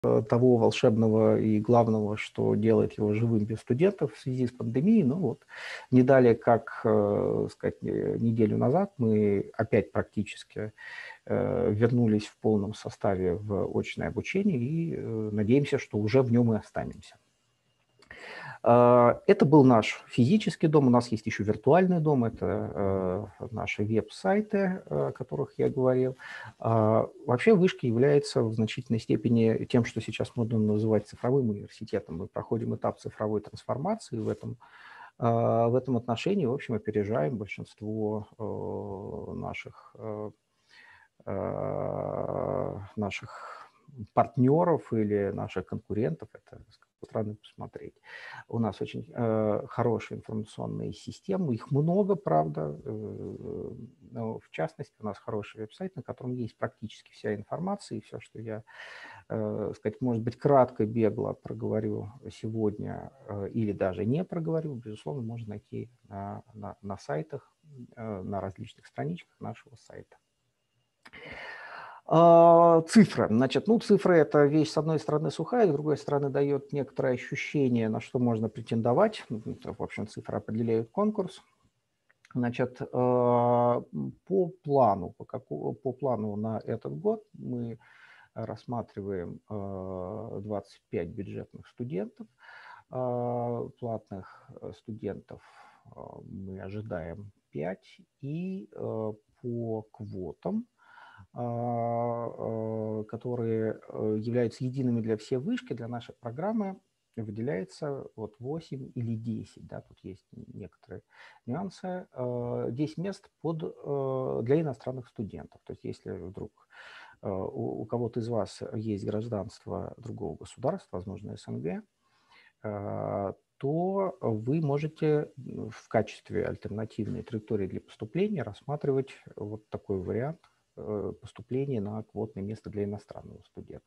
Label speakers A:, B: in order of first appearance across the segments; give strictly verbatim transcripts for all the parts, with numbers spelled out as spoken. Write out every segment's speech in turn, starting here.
A: того волшебного и главного, что делает его живым без студентов в связи с пандемией. Ну вот, не далее, как, э, сказать, неделю назад мы опять практически э, вернулись в полном составе в очное обучение и э, надеемся, что уже в нем и останемся. Это был наш физический дом, у нас есть еще виртуальный дом, это э, наши веб-сайты, о которых я говорил. А, вообще вышка является в значительной степени тем, что сейчас модно называть цифровым университетом. Мы проходим этап цифровой трансформации в этом, э, в этом отношении, в общем, опережаем большинство э, наших, э, э, наших партнеров или наших конкурентов. Это странно посмотреть. У нас очень э, хорошие информационные системы, их много, правда, э, но в частности у нас хороший веб-сайт, на котором есть практически вся информация, и все, что я, э, сказать, может быть, кратко, бегло проговорю сегодня э, или даже не проговорю, безусловно, можно найти на, на, на сайтах, э, на различных страничках нашего сайта. Цифры. Значит, ну, цифры – это вещь, с одной стороны, сухая, с другой стороны, дает некоторое ощущение, на что можно претендовать. В общем, цифры определяют конкурс. Значит, по плану, по, какому, по плану на этот год мы рассматриваем двадцать пять бюджетных студентов. Платных студентов мы ожидаем пять. И по квотам, которые являются едиными для всей вышки, для нашей программы, выделяется вот восемь или десять. Да, тут есть некоторые нюансы. десять мест под, для иностранных студентов. То есть если вдруг у, у кого-то из вас есть гражданство другого государства, возможно, СНГ, то вы можете в качестве альтернативной траектории для поступления рассматривать вот такой вариант поступления на квотное место для иностранного студента.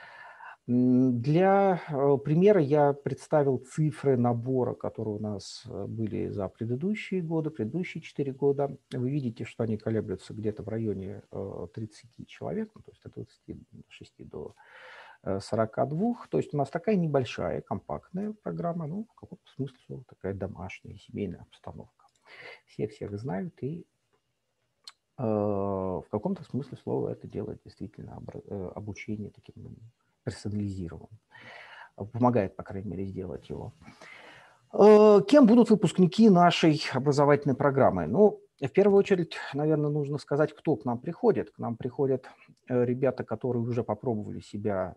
A: Для примера я представил цифры набора, которые у нас были за предыдущие годы, предыдущие четыре года. Вы видите, что они колеблются где-то в районе тридцати человек, ну, то есть от двадцати шести до сорока двух. То есть у нас такая небольшая, компактная программа, ну, в каком-то смысле такая домашняя, семейная обстановка. Все всех знают, и э, в каком-то смысле слова это делает действительно обучение таким персонализированным. Помогает, по крайней мере, сделать его. Э, кем будут выпускники нашей образовательной программы? Ну, в первую очередь, наверное, нужно сказать, кто к нам приходит. К нам приходят ребята, которые уже попробовали себя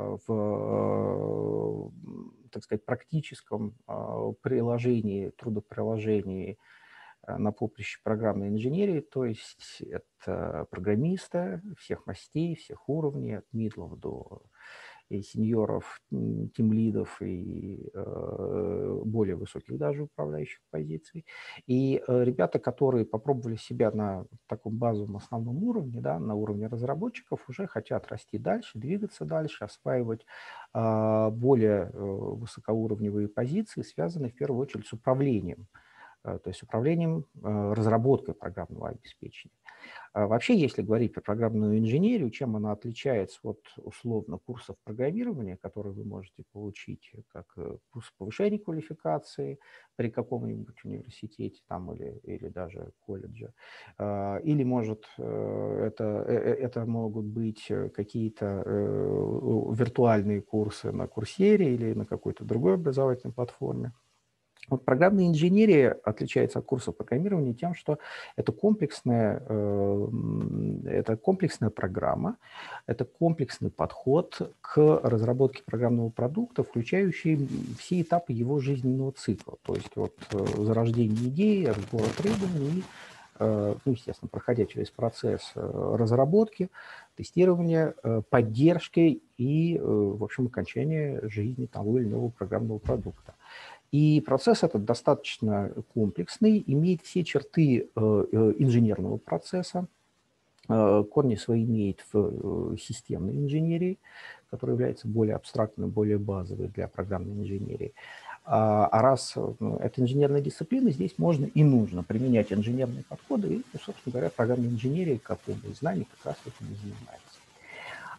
A: в, так сказать, практическом приложении, трудоприложении на поприще программной инженерии, то есть это программисты всех мастей, всех уровней, от мидлов до и сеньоров, тимлидов и э, более высоких даже управляющих позиций. И э, ребята, которые попробовали себя на таком базовом основном уровне, да, на уровне разработчиков, уже хотят расти дальше, двигаться дальше, осваивать э, более э, высокоуровневые позиции, связанные в первую очередь с управлением, э, то есть управлением э, разработкой программного обеспечения. Вообще, если говорить про программную инженерию, чем она отличается от условно курсов программирования, которые вы можете получить как курс повышения квалификации при каком-нибудь университете там, или, или даже колледже, или может это, это могут быть какие-то виртуальные курсы на Курсере или на какой-то другой образовательной платформе. Вот программная инженерия отличается от курсов программирования тем, что это комплексная, это комплексная программа, это комплексный подход к разработке программного продукта, включающий все этапы его жизненного цикла. То есть вот зарождение идеи, разбора требований, ну, естественно, проходя через процесс разработки, тестирования, поддержки и, в общем, окончания жизни того или иного программного продукта. И процесс этот достаточно комплексный, имеет все черты инженерного процесса, корни свои имеет в системной инженерии, которая является более абстрактной, более базовой для программной инженерии. А раз это инженерная дисциплина, здесь можно и нужно применять инженерные подходы, и, собственно говоря, программная инженерия, как область знаний, как раз этим и занимается.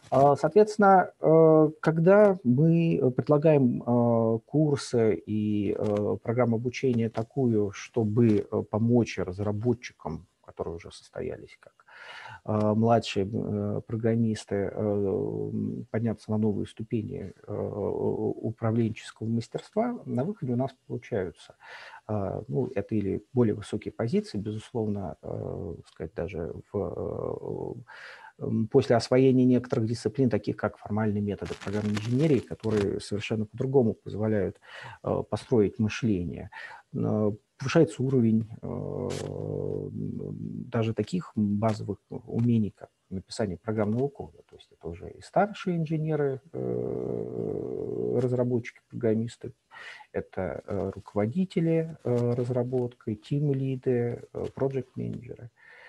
A: Соответственно, когда мы предлагаем курсы и программу обучения такую, чтобы помочь разработчикам, которые уже состоялись как младшие программисты, подняться на новые ступени управленческого мастерства, на выходе у нас получаются, ну, это или более высокие позиции, безусловно, сказать, даже в после освоения некоторых дисциплин, таких как формальные методы программной инженерии, которые совершенно по-другому позволяют э, построить мышление. Э, повышается уровень э, даже таких базовых умений, как написание программного кода. То есть это уже и старшие инженеры, э, разработчики, программисты, это э, руководители э, разработкой, тим-лиды, э, проект-менеджеры.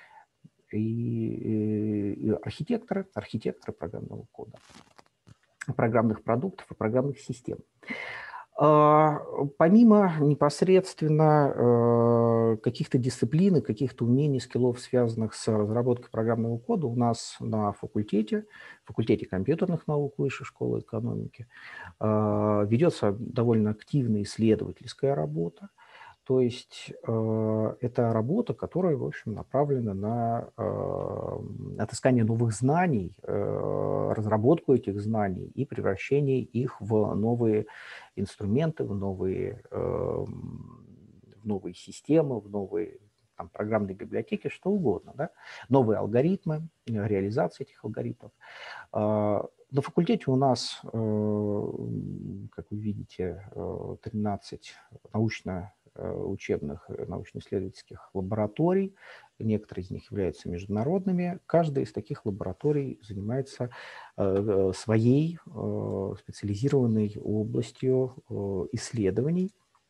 A: И, и архитекторы, архитекторы программного кода, программных продуктов и программных систем. Помимо непосредственно каких-то дисциплин, каких-то умений, скиллов, связанных с разработкой программного кода, у нас на факультете, факультете компьютерных наук Высшей школы экономики, ведется довольно активная исследовательская работа. То есть э, это работа, которая, в общем, направлена на э, отыскание новых знаний, э, разработку этих знаний и превращение их в новые инструменты, в новые, э, в новые системы, в новые там, программные библиотеки, что угодно. Да? Новые алгоритмы, реализация этих алгоритмов. Э, на факультете у нас, э, как вы видите, тринадцать научно учебных научно-исследовательских лабораторий. Некоторые из них являются международными. Каждая из таких лабораторий занимается э, своей э, специализированной областью э, исследований.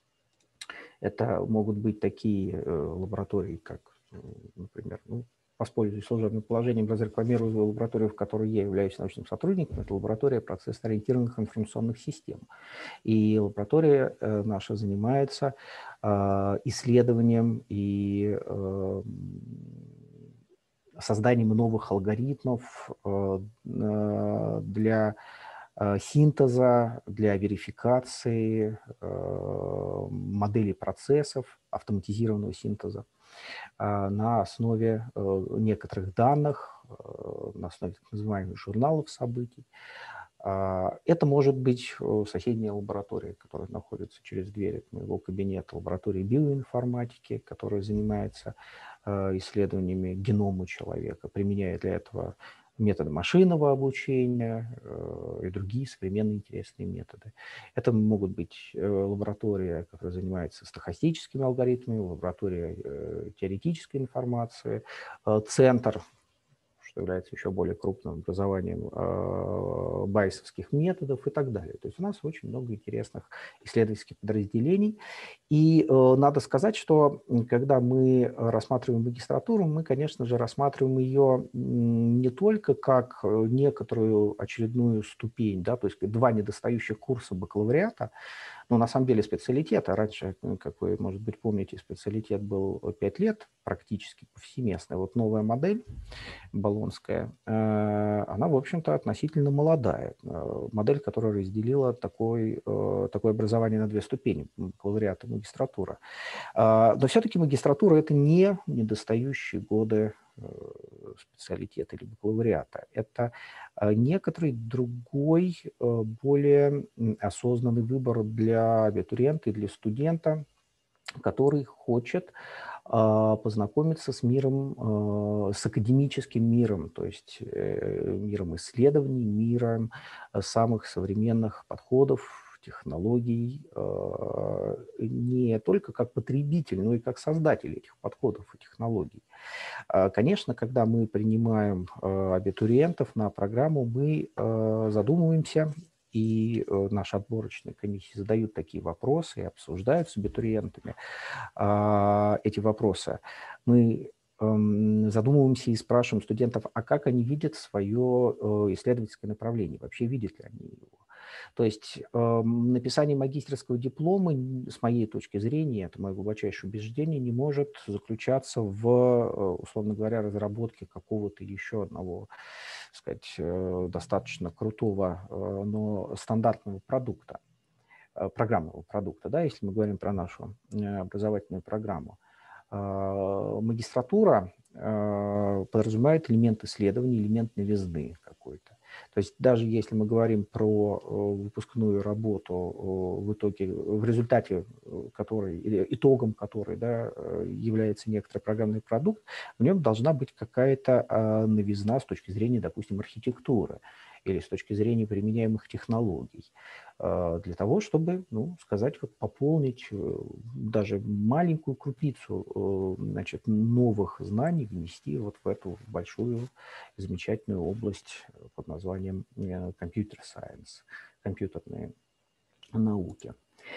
A: Это могут быть такие э, лаборатории, как, например, ну, воспользуюсь служебным положением, разрекламирую лабораторию, в которой я являюсь научным сотрудником. Это лаборатория процессно-ориентированных информационных систем. И лаборатория э, наша занимается э, исследованием и э, созданием новых алгоритмов э, для э, синтеза, для верификации э, моделей процессов, автоматизированного синтеза на основе некоторых данных, на основе так называемых журналов событий. Это может быть соседняя лаборатория, которая находится через дверь от моего кабинета, лаборатория биоинформатики, которая занимается исследованиями генома человека, применяя для этого методы машинного обучения и другие современные интересные методы. Это могут быть лаборатория, которая занимается стохастическими алгоритмами, лаборатория теоретической информации, центр, что является еще более крупным образованием э, байесовских методов и так далее. То есть у нас очень много интересных исследовательских подразделений. И э, надо сказать, что когда мы рассматриваем магистратуру, мы, конечно же, рассматриваем ее не только как некоторую очередную ступень, да, то есть два недостающих курса бакалавриата, но на самом деле специалитет, а раньше, как вы, может быть, помните, специалитет был пять лет, практически повсеместный. Вот новая модель болонская, она, в общем-то, относительно молодая. Модель, которая разделила такой, такое образование на две ступени, бакалавриат и магистратура. Но все-таки магистратура – это не недостающие годы специалитета или бакалавриата. Это некоторый другой, более осознанный выбор для абитуриента и для студента, который хочет познакомиться с миром, с академическим миром, то есть миром исследований, миром самых современных подходов, технологий, не только как потребитель, но и как создатель этих подходов и технологий. Конечно, когда мы принимаем абитуриентов на программу, мы задумываемся, и наши отборочные комиссии задают такие вопросы и обсуждают с абитуриентами эти вопросы. Мы задумываемся и спрашиваем студентов, а как они видят свое исследовательское направление, вообще видят ли они его. То есть э, написание магистерского диплома, с моей точки зрения, это мое глубочайшее убеждение, не может заключаться в, условно говоря, разработке какого-то еще одного сказать, достаточно крутого, но стандартного продукта, программного продукта, да, если мы говорим про нашу образовательную программу. Магистратура подразумевает элемент исследования, элемент новизны какой-то. То есть даже если мы говорим про выпускную работу, в итоге, в результате которой, или итогом которой, да, является некоторый программный продукт, в нем должна быть какая-то новизна с точки зрения, допустим, архитектуры или с точки зрения применяемых технологий, для того, чтобы, ну, сказать, вот, пополнить даже маленькую крупицу, значит, новых знаний, внести вот в эту большую замечательную область под названием computer science, компьютерные науки.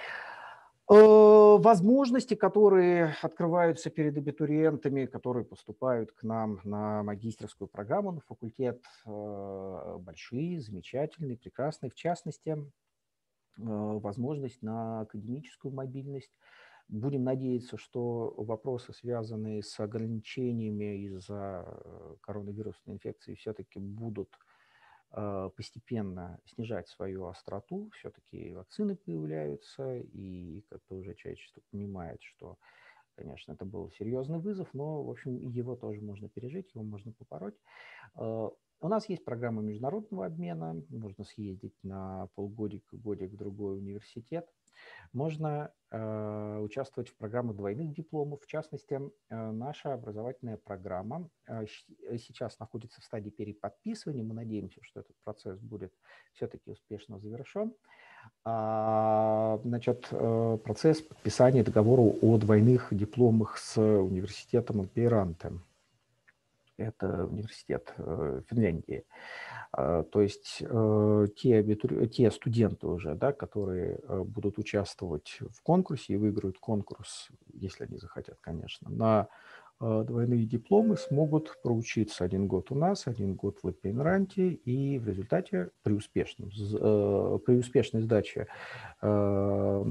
A: Возможности, которые открываются перед абитуриентами, которые поступают к нам на магистерскую программу, на факультет, большие, замечательные, прекрасные. В частности, возможность на академическую мобильность. Будем надеяться, что вопросы, связанные с ограничениями из-за коронавирусной инфекции, все-таки будут постепенно снижать свою остроту. Все-таки вакцины появляются, и как-то уже человечество понимает, что, конечно, это был серьезный вызов, но, в общем, его тоже можно пережить, его можно побороть. У нас есть программа международного обмена, можно съездить на полгодика, годик в другой университет. Можно э, участвовать в программах двойных дипломов. В частности, э, наша образовательная программа э, сейчас находится в стадии переподписывания. Мы надеемся, что этот процесс будет все-таки успешно завершен. А, значит, э, процесс подписания договора о двойных дипломах с университетом Лапейранте. Это университет э, Финляндии. А, то есть э, те, абитури... те студенты уже, да, которые э, будут участвовать в конкурсе и выиграют конкурс, если они захотят, конечно, на э, двойные дипломы, смогут проучиться один год у нас, один год в Лапейранте, и в результате при, успешном, э, при успешной сдаче э,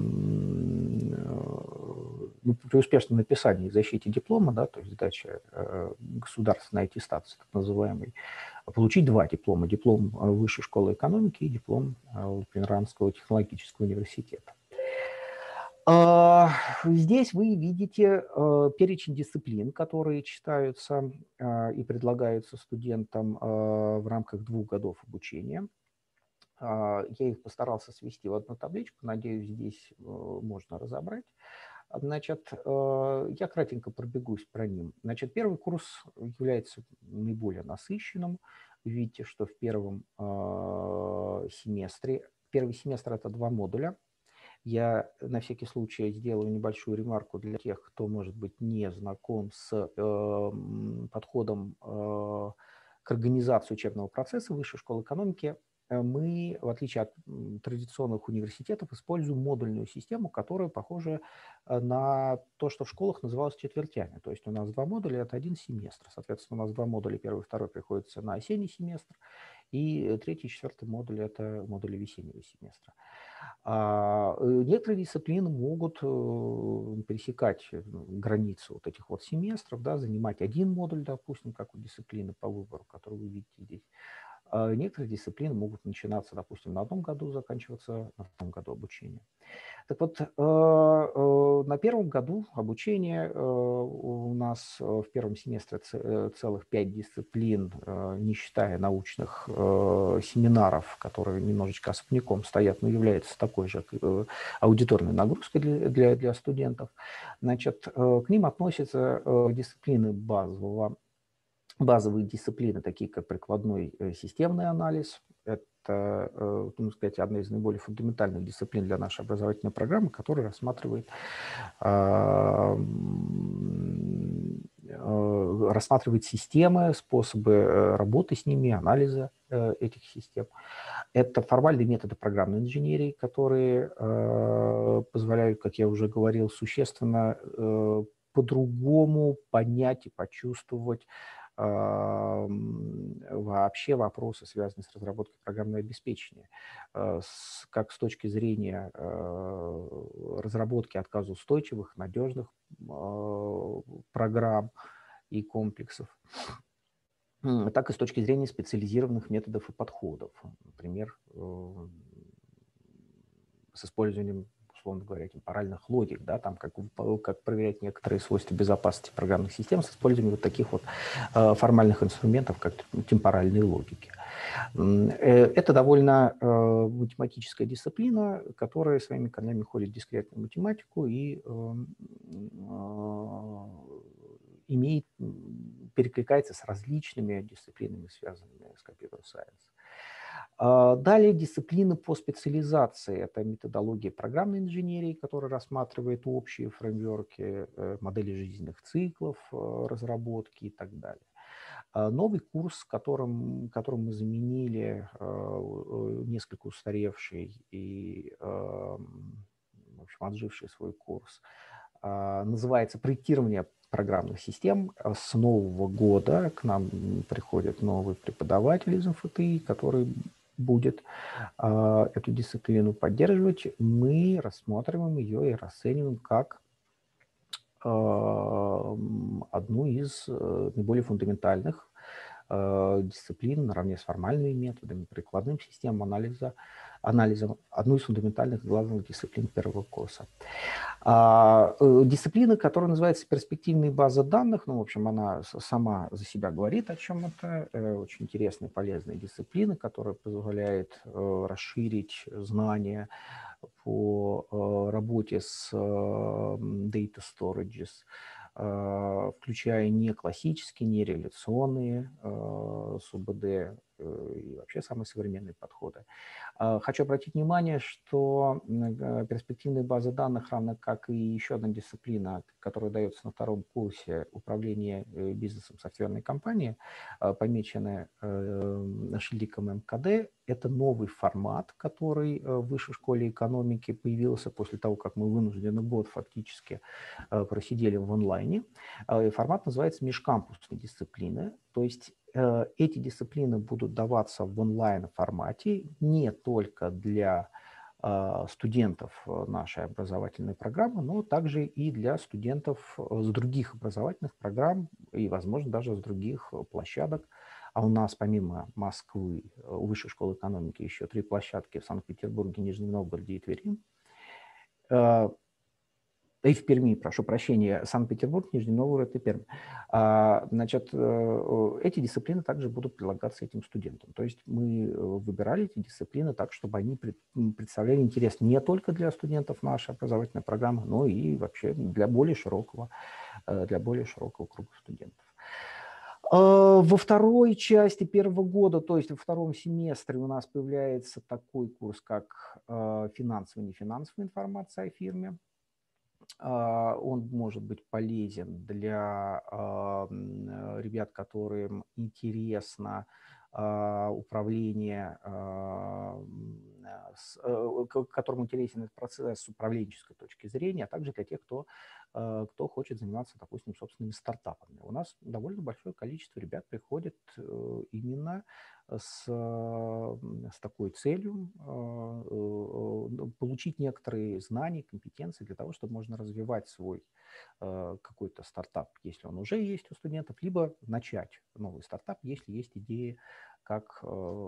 A: ну, при успешном написании и защите диплома, да, то есть сдача э, государственной аттестации, так называемой, получить два диплома. Диплом Высшей школы экономики и диплом Лапейрантского технологического университета. Здесь вы видите перечень дисциплин, которые читаются и предлагаются студентам в рамках двух годов обучения. Я их постарался свести в одну табличку, надеюсь, здесь можно разобрать. Значит, я кратенько пробегусь про ним. Значит, первый курс является наиболее насыщенным. Вы видите, что в первом семестре, первый семестр – это два модуля. Я на всякий случай сделаю небольшую ремарку для тех, кто, может быть, не знаком с подходом к организации учебного процесса Высшей школы экономики. Мы, в отличие от традиционных университетов, используем модульную систему, которая похожа на то, что в школах называлось четвертями. То есть у нас два модуля – это один семестр. Соответственно, у нас два модуля, первый и второй приходится на осенний семестр, и третий и четвертый модуль – это модули весеннего семестра. А некоторые дисциплины могут пересекать границу вот этих вот семестров, да, занимать один модуль, допустим, как у дисциплины по выбору, которую вы видите здесь. А некоторые дисциплины могут начинаться, допустим, на одном году, заканчиваться на втором году обучения. Так вот, на первом году обучения у нас в первом семестре целых пять дисциплин, не считая научных семинаров, которые немножечко особняком стоят, но являются такой же аудиторной нагрузкой для, для, для студентов. Значит, к ним относятся дисциплины базового Базовые дисциплины, такие как прикладной системный анализ, это, ну, сказать, одна из наиболее фундаментальных дисциплин для нашей образовательной программы, которая рассматривает, рассматривает системы, способы работы с ними, анализа этих систем. Это формальные методы программной инженерии, которые позволяют, как я уже говорил, существенно по-другому понять и почувствовать вообще вопросы, связанные с разработкой программного обеспечения, как с точки зрения разработки отказоустойчивых, надежных программ и комплексов, так и с точки зрения специализированных методов и подходов. Например, с использованием, условно говоря, темпоральных логик, да, там как, как проверять некоторые свойства безопасности программных систем с использованием вот таких вот э, формальных инструментов, как темпоральные логики. Это довольно э, математическая дисциплина, которая своими корнями ходит в дискретную математику и э, э, имеет, перекликается с различными дисциплинами, связанными с компьютер-сайенс. Далее дисциплины по специализации. Это методология программной инженерии, которая рассматривает общие фреймворки, модели жизненных циклов, разработки и так далее. Новый курс, которым, которым мы заменили несколько устаревший и, в общем, отживший свой курс, называется «Проектирование программных систем». С нового года к нам приходит новый преподаватель из эм эф тэ и, который будет э, эту дисциплину поддерживать. Мы рассматриваем ее и расцениваем как э, одну из э, наиболее фундаментальных э, дисциплин наравне с формальными методами, прикладным системам анализа, анализом, одну из фундаментальных главных дисциплин первого курса. А, э, дисциплина, которая называется перспективные базы данных, ну, в общем, она сама за себя говорит, о чем это. Э, очень интересная, полезная дисциплина, которая позволяет э, расширить знания по э, работе с э, data storages, э, включая не классические, не реляционные э, СУБД э, и вообще самые современные подходы. Хочу обратить внимание, что перспективные базы данных, равно как и еще одна дисциплина, которая дается на втором курсе управления бизнесом софтверной компании, помечены шильдиком эм ка дэ. Это новый формат, который в Высшей школе экономики появился после того, как мы вынуждены год фактически просидели в онлайне. Формат называется межкампусные дисциплины, то есть эти дисциплины будут даваться в онлайн-формате не только для студентов нашей образовательной программы, но также и для студентов с других образовательных программ и, возможно, даже с других площадок. А у нас помимо Москвы, Высшей школы экономики, еще три площадки в Санкт-Петербурге, Нижнем Новгороде и Твери. И в Перми, прошу прощения, Санкт-Петербург, Нижний Новгород и Пермь. Значит, эти дисциплины также будут предлагаться этим студентам. То есть мы выбирали эти дисциплины так, чтобы они представляли интерес не только для студентов нашей образовательной программы, но и вообще для более широкого, для более широкого круга студентов. Во второй части первого года, то есть во втором семестре, у нас появляется такой курс, как финансовая и нефинансовая информация о фирме. Он может быть полезен для ребят, которым интересно управление, которым интересен этот процесс с управленческой точки зрения, а также для тех, кто, кто хочет заниматься, допустим, собственными стартапами. У нас довольно большое количество ребят приходит именно с, с такой целью получить некоторые знания, компетенции для того, чтобы можно развивать свой какой-то стартап, если он уже есть у студентов, либо начать новый стартап, если есть идеи, как,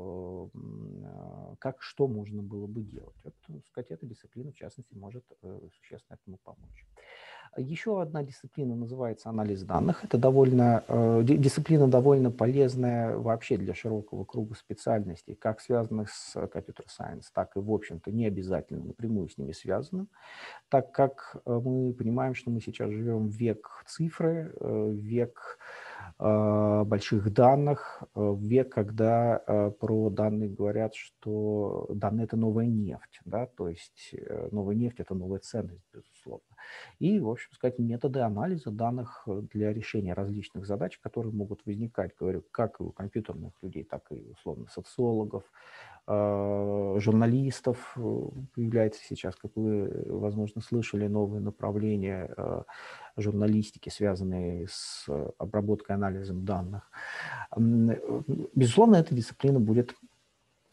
A: как что можно было бы делать. Вот, так сказать, эта дисциплина, в частности, может существенно этому помочь. Еще одна дисциплина называется анализ данных. Это довольно, дисциплина довольно полезная вообще для широкого круга специальностей, как связанных с компьютер-сайенс, так и, в общем-то, не обязательно напрямую с ними связанным, так как мы понимаем, что мы сейчас живем в век цифры, век больших данных, век, когда про данные говорят, что данные – это новая нефть, да, то есть новая нефть – это новая ценность, безусловно. И, в общем сказать, методы анализа данных для решения различных задач, которые могут возникать, говорю, как и у компьютерных людей, так и, условно, социологов, журналистов. Появляется сейчас, как вы, возможно, слышали, новые направления журналистики, связанные с обработкой, анализом данных. Безусловно, эта дисциплина будет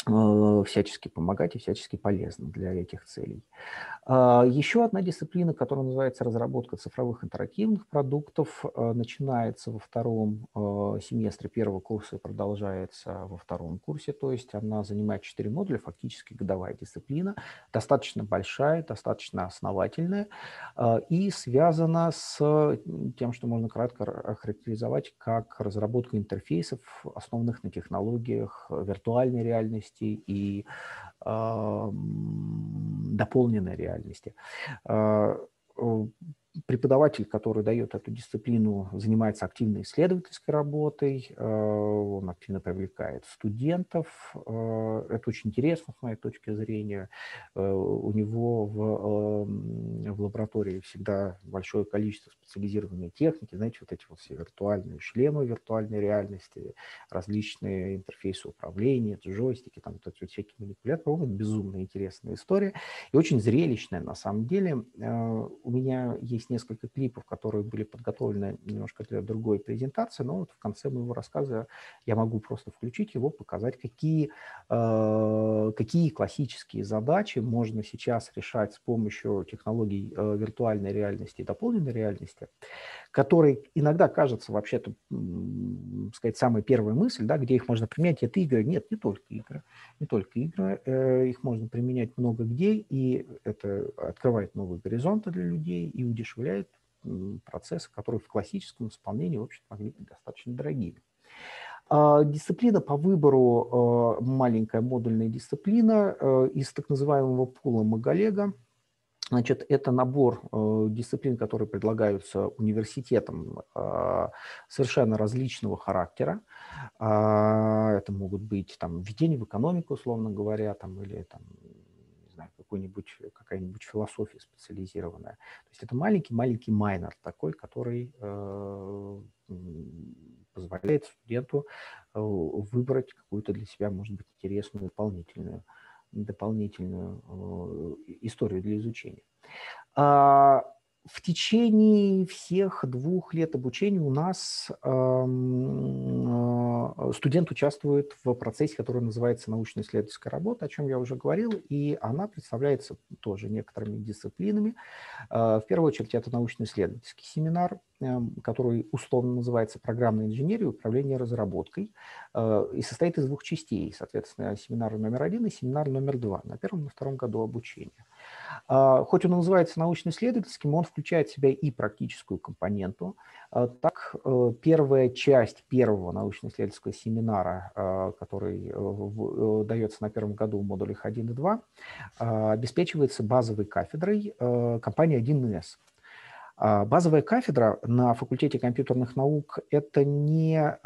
A: всячески помогать и всячески полезно для этих целей. Еще одна дисциплина, которая называется разработка цифровых интерактивных продуктов, начинается во втором семестре первого курса и продолжается во втором курсе, то есть она занимает четыре модуля, фактически годовая дисциплина, достаточно большая, достаточно основательная и связана с тем, что можно кратко охарактеризовать как разработка интерфейсов, основанных на технологиях виртуальной реальности и э, дополненной реальности. Э, Преподаватель, который дает эту дисциплину, занимается активной исследовательской работой, он активно привлекает студентов. Это очень интересно, с моей точки зрения. У него в, в лаборатории всегда большое количество специализированной техники, знаете, вот эти вот все виртуальные шлемы виртуальной реальности, различные интерфейсы управления, джойстики, там вот эти вот всякие манипуляторы. Это безумно интересная история и очень зрелищная на самом деле. У меня есть несколько клипов, которые были подготовлены немножко для другой презентации, но вот в конце моего рассказа я могу просто включить его, показать, какие, э, какие классические задачи можно сейчас решать с помощью технологий э, виртуальной реальности и дополненной реальности, которые иногда кажутся вообще-то, сказать, самой первой мысль, да, где их можно применять, это игры. Нет, не только игры, не только игры, э, их можно применять много где, и это открывает новые горизонты для людей и удешевляет процессы, которые в классическом исполнении, в общем, могли быть достаточно дорогими. Дисциплина по выбору, маленькая модульная дисциплина из так называемого пула Магалега. Значит, это набор э, дисциплин, которые предлагаются университетом, э, совершенно различного характера. Э, это могут быть там введение в экономику, условно говоря, там, или там, не знаю, какой-нибудь, какая-нибудь философия специализированная. То есть это маленький-маленький майнер такой, который э, позволяет студенту э, выбрать какую-то для себя, может быть, интересную, дополнительную дополнительную э, историю для изучения. А, в течение всех двух лет обучения у нас э, э, студент участвует в процессе, который называется научно-исследовательская работа, о чем я уже говорил, и она представляется тоже некоторыми дисциплинами. Э, в первую очередь это научно-исследовательский семинар, э, который условно называется «Программная инженерия и управление разработкой», э, и состоит из двух частей, соответственно, семинар номер один и семинар номер два на первом и на втором году обучения. Хоть он называется научно-исследовательским, он включает в себя и практическую компоненту. Так, первая часть первого научно-исследовательского семинара, который дается на первом году в модулях один и два, обеспечивается базовой кафедрой компании один эс. Базовая кафедра на факультете компьютерных наук – это не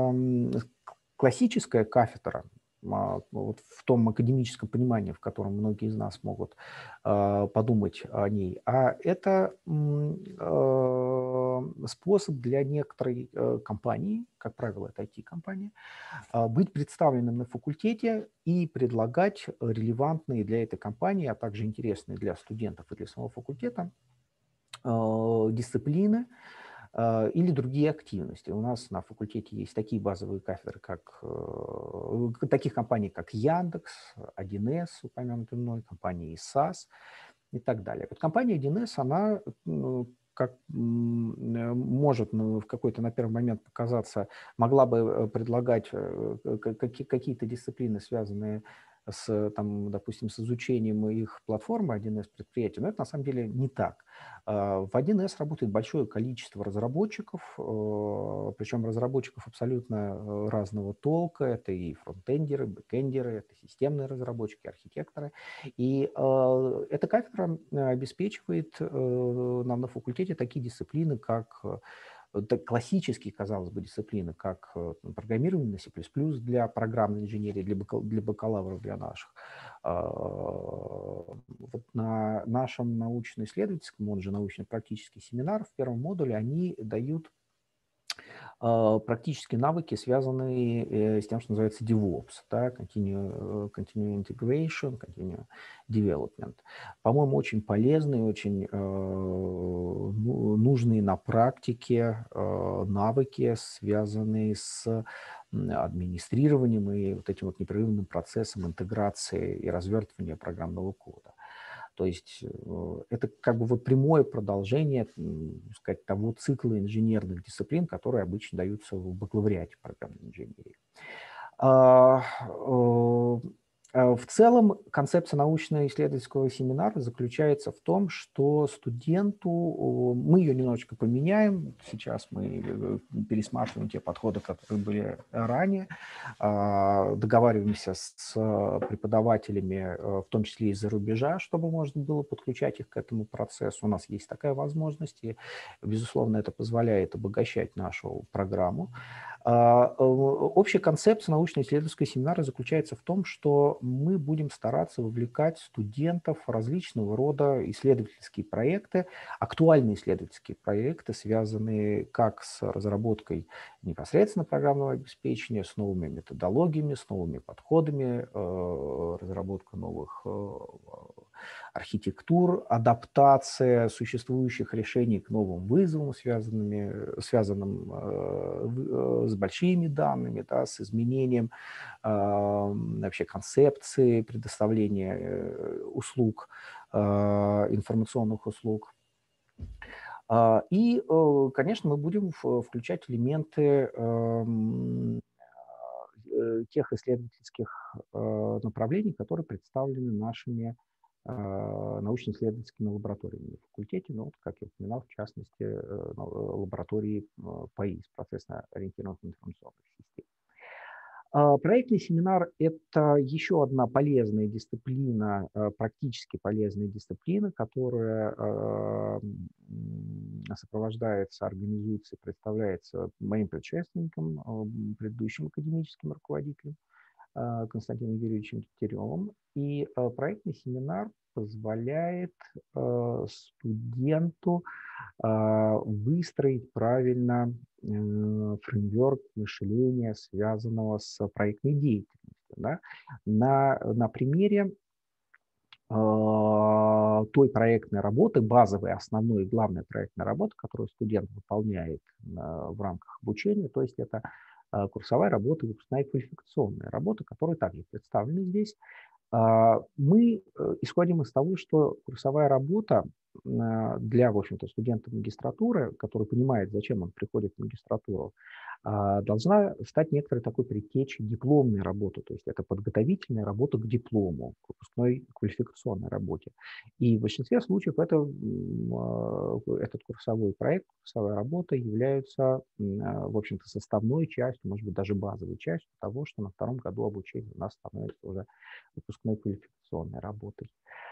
A: классическая кафедра, вот в том академическом понимании, в котором многие из нас могут э, подумать о ней, а это э, способ для некоторой э, компании, как правило, это ай ти-компания, э, быть представленным на факультете и предлагать релевантные для этой компании, а также интересные для студентов и для самого факультета э, дисциплины, или другие активности. У нас на факультете есть такие базовые кафедры, как таких компаний, как Яндекс, один эс, упомянутый мной, компания ИСАС и так далее. Вот компания один эс, она как может в какой-то на первый момент показаться, могла бы предлагать какие-то дисциплины, связанные с, там, допустим, с изучением их платформы один эс предприятий, но это на самом деле не так. В один эс работает большое количество разработчиков, причем разработчиков абсолютно разного толка. Это и фронтендеры, бэкендеры, это системные разработчики, архитекторы. И эта кафедра обеспечивает нам на факультете такие дисциплины, как классические, казалось бы, дисциплины, как программирование на C++ для программной инженерии, для, бакал, для бакалавров, для наших. Вот на нашем научно-исследовательском, он же научно-практический семинар в первом модуле, они дают практические навыки, связанные с тем, что называется DevOps, да, Continue, Continuous Integration, Continuous Development. По-моему, очень полезные, очень э, нужные на практике э, навыки, связанные с администрированием и вот этим вот непрерывным процессом интеграции и развертывания программного кода. То есть это как бы вот прямое продолжение, так сказать, того цикла инженерных дисциплин, которые обычно даются в бакалавриате программной инженерии. В целом концепция научно-исследовательского семинара заключается в том, что студенту, мы ее немножечко поменяем, сейчас мы пересматриваем те подходы, которые были ранее, договариваемся с преподавателями, в том числе из-за рубежа, чтобы можно было подключать их к этому процессу. У нас есть такая возможность, и, безусловно, это позволяет обогащать нашу программу. Общая концепция научно-исследовательского семинара заключается в том, что мы будем стараться вовлекать студентов в различного рода исследовательские проекты, актуальные исследовательские проекты, связанные как с разработкой непосредственно программного обеспечения, с новыми методологиями, с новыми подходами, разработка новых архитектур, адаптация существующих решений к новым вызовам, связанными, связанным с большими данными, да, с изменением э, вообще концепции предоставления услуг, э, информационных услуг. Э, и, э, конечно, мы будем в, включать элементы э, тех исследовательских э, направлений, которые представлены нашими научно-исследовательскими лабораториями на факультете, ну, как я упоминал, в частности, лаборатории ПАИС, процессно-ориентированных информационных систем. Проектный семинар – это еще одна полезная дисциплина, практически полезная дисциплина, которая сопровождается, организуется и представляется моим предшественником, предыдущим академическим руководителем Константином Юрьевичем Дегтяревым. И проектный семинар позволяет студенту выстроить правильно фреймворк мышления, связанного с проектной деятельностью. Да? На, на примере той проектной работы, базовой, основной и главной проектной работы, которую студент выполняет в рамках обучения, то есть это курсовая работа, выпускная квалификационная работа, которые также представлены здесь. Мы исходим из того, что курсовая работа для, в общем-то, студента магистратуры, который понимает, зачем он приходит в магистратуру, должна стать некоторой такой предтечей дипломной работы, то есть это подготовительная работа к диплому, к выпускной квалификационной работе. И в большинстве случаев это, этот курсовой проект, курсовая работа являются, в общем-то, составной частью, может быть, даже базовой частью того, что на втором году обучения у нас становится уже выпускной квалификационной работой.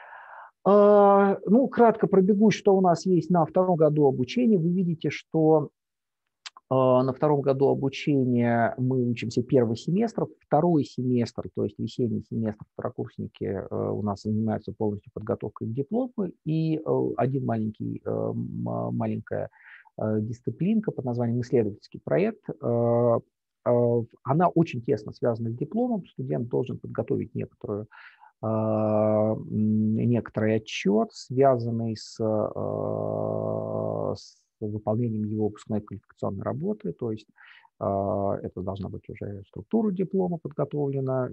A: Ну, кратко пробегу, что у нас есть на втором году обучения. Вы видите, что на втором году обучения мы учимся первый семестр, второй семестр, то есть весенний семестр, второкурсники у нас занимаются полностью подготовкой к диплому, и один маленький, маленькая дисциплинка под названием исследовательский проект. Она очень тесно связана с дипломом. Студент должен подготовить некоторую некоторый отчет, связанный с, с выполнением его выпускной квалификационной работы, то есть это должна быть уже структура диплома подготовлена,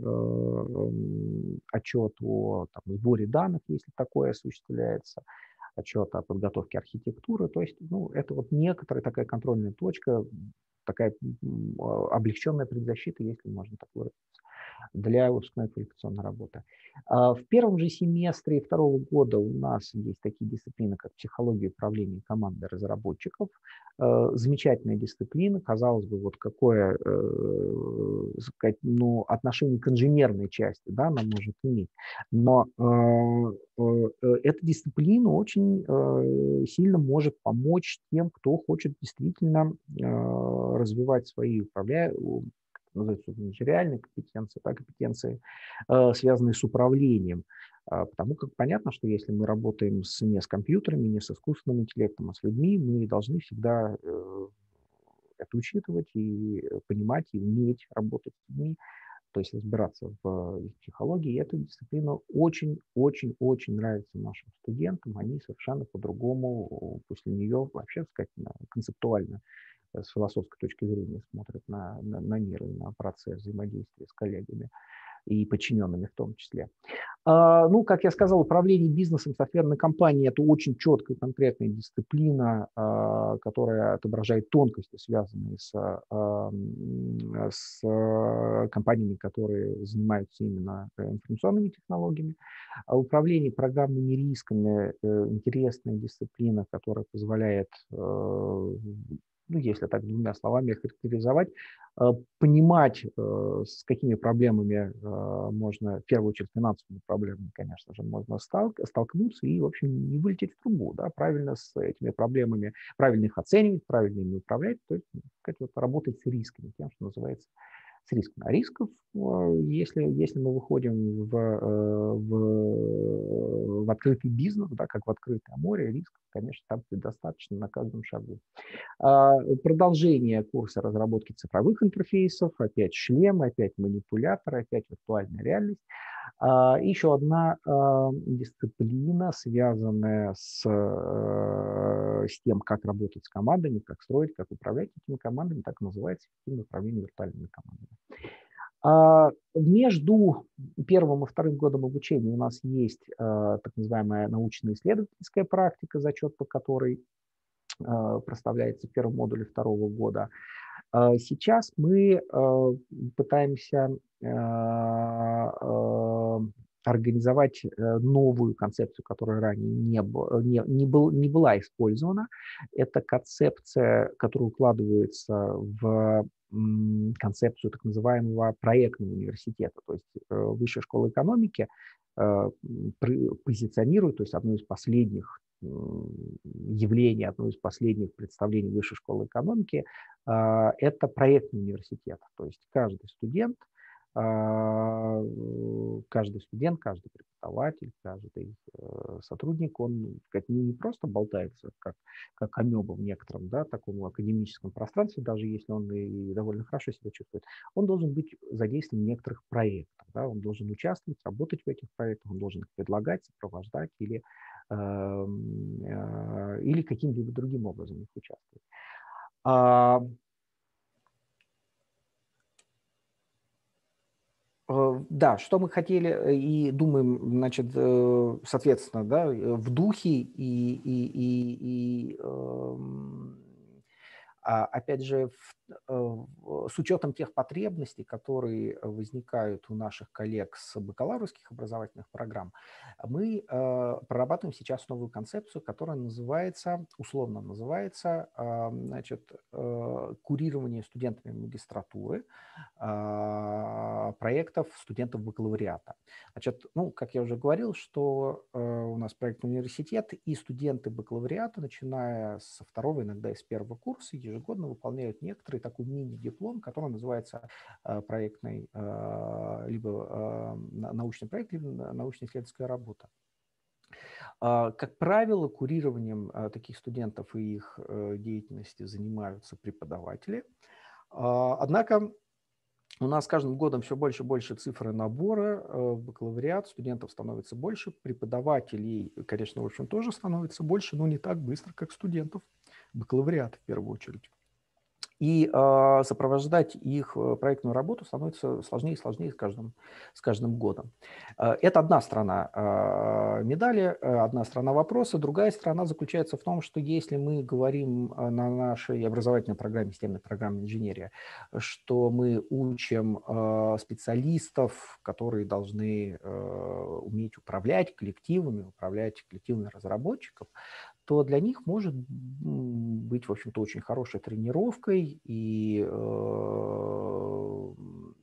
A: отчет о там, сборе данных, если такое осуществляется, отчет о подготовке архитектуры, то есть ну, это вот некоторая такая контрольная точка, такая облегченная предзащита, если можно так выразиться, для выпускной квалификационной работы. В первом же семестре второго года у нас есть такие дисциплины, как психология управления командой разработчиков. Замечательная дисциплина, казалось бы, вот какое сказать, ну, отношение к инженерной части, да, она может иметь. Но эта дисциплина очень сильно может помочь тем, кто хочет действительно развивать свои управля... называется материальные компетенции, так, компетенции, связанные с управлением. Потому как понятно, что если мы работаем с, не с компьютерами, не с искусственным интеллектом, а с людьми, мы должны всегда это учитывать и понимать, и уметь работать с людьми, то есть разбираться в их психологии. И эта дисциплина очень-очень-очень нравится нашим студентам. Они совершенно по-другому после нее, вообще, так сказать, концептуально с философской точки зрения смотрят на, на, на мир и на процесс взаимодействия с коллегами и подчиненными в том числе. А, ну, как я сказал, управление бизнесом софтверной компании – это очень четкая, конкретная дисциплина, а, которая отображает тонкости, связанные с, а, с компаниями, которые занимаются именно информационными технологиями. А управление программными рисками – интересная дисциплина, которая позволяет, ну, если так двумя словами характеризовать, понимать, с какими проблемами можно, в первую очередь, финансовыми проблемами, конечно же, можно столкнуться и, в общем, не вылететь в трубу, да, правильно с этими проблемами, правильно их оценивать, правильно ими управлять, то есть, как вот, работать с рисками, тем, что называется, с рисками. А рисков, если, если мы выходим в, в, в открытый бизнес, да, как в открытое море, рисков, конечно, там предостаточно на каждом шагу. Продолжение курса разработки цифровых интерфейсов, опять шлемы, опять манипуляторы, опять виртуальная реальность. Еще одна дисциплина, связанная с, с тем, как работать с командами, как строить, как управлять этими командами, так и называется эффективное управление виртуальными командами. Между первым и вторым годом обучения у нас есть так называемая научно-исследовательская практика, зачет по которой проставляется в первом модуле второго года. Сейчас мы пытаемся организовать новую концепцию, которая ранее не, не, не, был, не была использована. Это концепция, которая укладывается в концепцию так называемого проектного университета. То есть Высшая школа экономики позиционирует, то есть одно из последних явлений, одно из последних представлений Высшей школы экономики – это проектный университет. То есть каждый студент, каждый студент, каждый преподаватель, каждый сотрудник, он как не просто болтается, как, как амеба в некотором, да, таком академическом пространстве, даже если он и довольно хорошо себя чувствует, он должен быть задействован в некоторых проектах, да, он должен участвовать, работать в этих проектах, он должен их предлагать, сопровождать или, э, э, или каким-либо другим образом их участвовать. Да, что мы хотели и думаем, значит, соответственно, да, в духе и, и, и, и опять же, в, с учетом тех потребностей, которые возникают у наших коллег с бакалаврских образовательных программ, мы прорабатываем сейчас новую концепцию, которая называется, условно называется, значит, курирование студентами магистратуры проектов студентов бакалавриата. Значит, ну, как я уже говорил, что у нас проектный университет, и студенты бакалавриата, начиная со второго, иногда и с первого курса, ежегодно выполняют некоторый такой мини-диплом, который называется проектный, либо научный проект, либо научно-исследовательская работа. Как правило, курированием таких студентов и их деятельности занимаются преподаватели. Однако у нас с каждым годом все больше и больше цифры набора в бакалавриат, студентов становится больше, преподавателей, конечно, в общем, тоже становится больше, но не так быстро, как студентов бакалавриата в первую очередь. И э, сопровождать их проектную работу становится сложнее и сложнее с каждым, с каждым годом. Это одна сторона э, медали, одна сторона вопроса. Другая сторона заключается в том, что если мы говорим на нашей образовательной программе, системной программе инженерия, что мы учим э, специалистов, которые должны э, уметь управлять коллективами, управлять коллективами разработчиков, то для них может быть, в общем-то, очень хорошей тренировкой и э,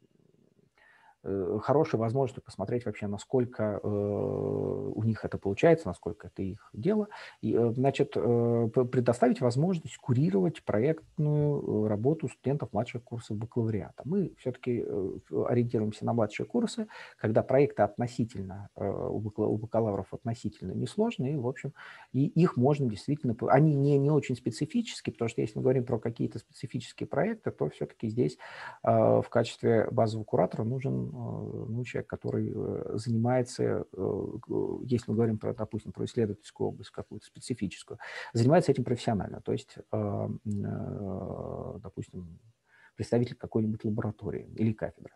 A: хорошей возможностью посмотреть вообще, насколько э, у них это получается, насколько это их дело, и, значит, э, предоставить возможность курировать проектную работу студентов младших курсов бакалавриата. Мы все-таки э, ориентируемся на младшие курсы, когда проекты относительно, э, у бакалавров относительно несложные, и, в общем, и их можно действительно, они не, не очень специфические, потому что если мы говорим про какие-то специфические проекты, то все-таки здесь э, в качестве базового куратора нужен ну, человек, который занимается, если мы говорим, про, допустим, про исследовательскую область какую-то специфическую, занимается этим профессионально, то есть, допустим, представитель какой-нибудь лаборатории или кафедры.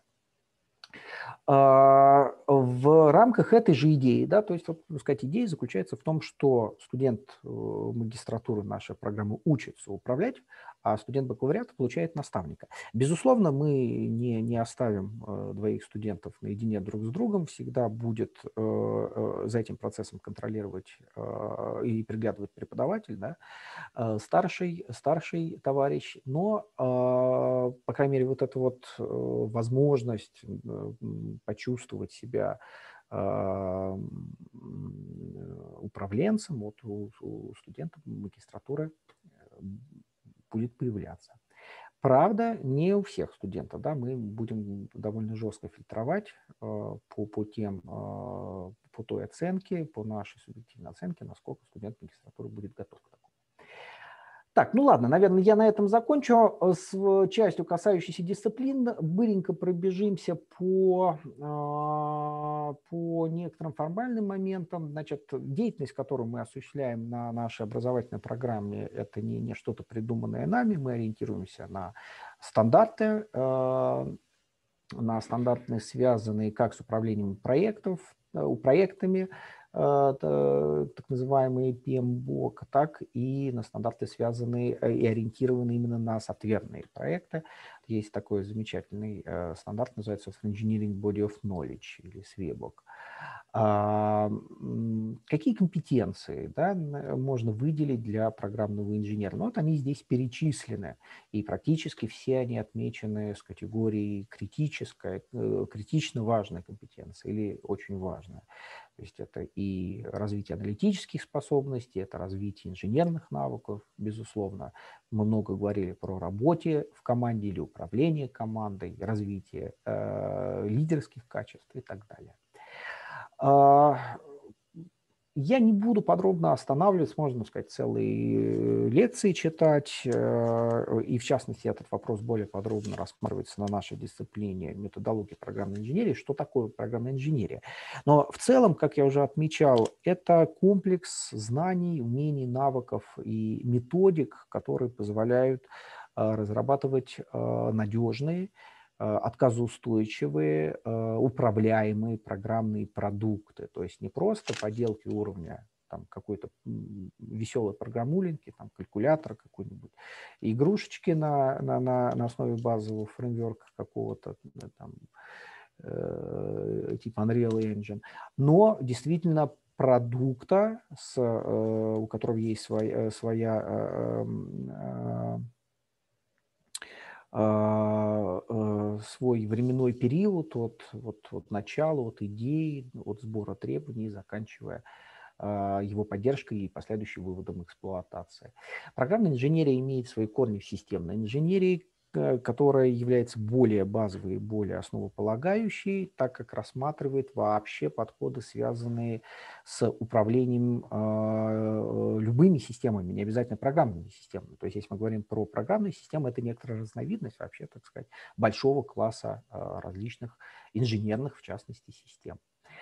A: В рамках этой же идеи, да, то есть, вот, так сказать, идея заключается в том, что студент магистратуры нашей программы учится управлять, а студент бакалавриата получает наставника. Безусловно, мы не, не оставим двоих студентов наедине друг с другом, всегда будет за этим процессом контролировать и приглядывать преподаватель, да, старший, старший товарищ, но, по крайней мере, вот эта вот возможность почувствовать себя управленцем вот у, у студентов магистратуры будет появляться. Правда, не у всех студентов, да, мы будем довольно жестко фильтровать по, по тем, по той оценке, по нашей субъективной оценке, насколько студент магистратуры будет готов к такому. Так, ну ладно, наверное, я на этом закончу с частью, касающейся дисциплин. Быренько пробежимся по, по некоторым формальным моментам. Значит, деятельность, которую мы осуществляем на нашей образовательной программе, это не, не что-то придуманное нами. Мы ориентируемся на стандарты, на стандартные, связанные как с управлением проектов, проектами, так называемые пи эм би о си, так и на стандарты, связанные и ориентированные именно на софтверные проекты. Есть такой замечательный стандарт, называется Engineering Body of Knowledge или свебок. Какие компетенции, да, можно выделить для программного инженера? Ну, вот они здесь перечислены, и практически все они отмечены с категорией критическая, критично важная компетенция или очень важная. То есть это и развитие аналитических способностей, это развитие инженерных навыков, безусловно. Мы много говорили про работе в команде или управление командой, развитие э, лидерских качеств и так далее. Я не буду подробно останавливаться, можно сказать, целые лекции читать, и в частности этот вопрос более подробно рассматривается на нашей дисциплине методологии программной инженерии, что такое программная инженерия. Но в целом, как я уже отмечал, это комплекс знаний, умений, навыков и методик, которые позволяют разрабатывать надежные, отказоустойчивые, управляемые программные продукты. То есть не просто поделки уровня там, какой-то веселой программулинки, там, калькулятора какой-нибудь, игрушечки на, на, на, на основе базового фреймворка какого-то, там, э, типа Unreal Engine, но действительно продукта, с, э, у которого есть своя, своя э, э, свой временной период от, от, от начала, от идеи, от сбора требований, заканчивая его поддержкой и последующим выводом эксплуатации. Программная инженерия имеет свои корни в системной инженерии, которая является более базовой и более основополагающей, так как рассматривает вообще подходы, связанные с управлением э, любыми системами, не обязательно программными системами. То есть если мы говорим про программные системы, это некоторая разновидность вообще, так сказать, большого класса э, различных инженерных, в частности, систем.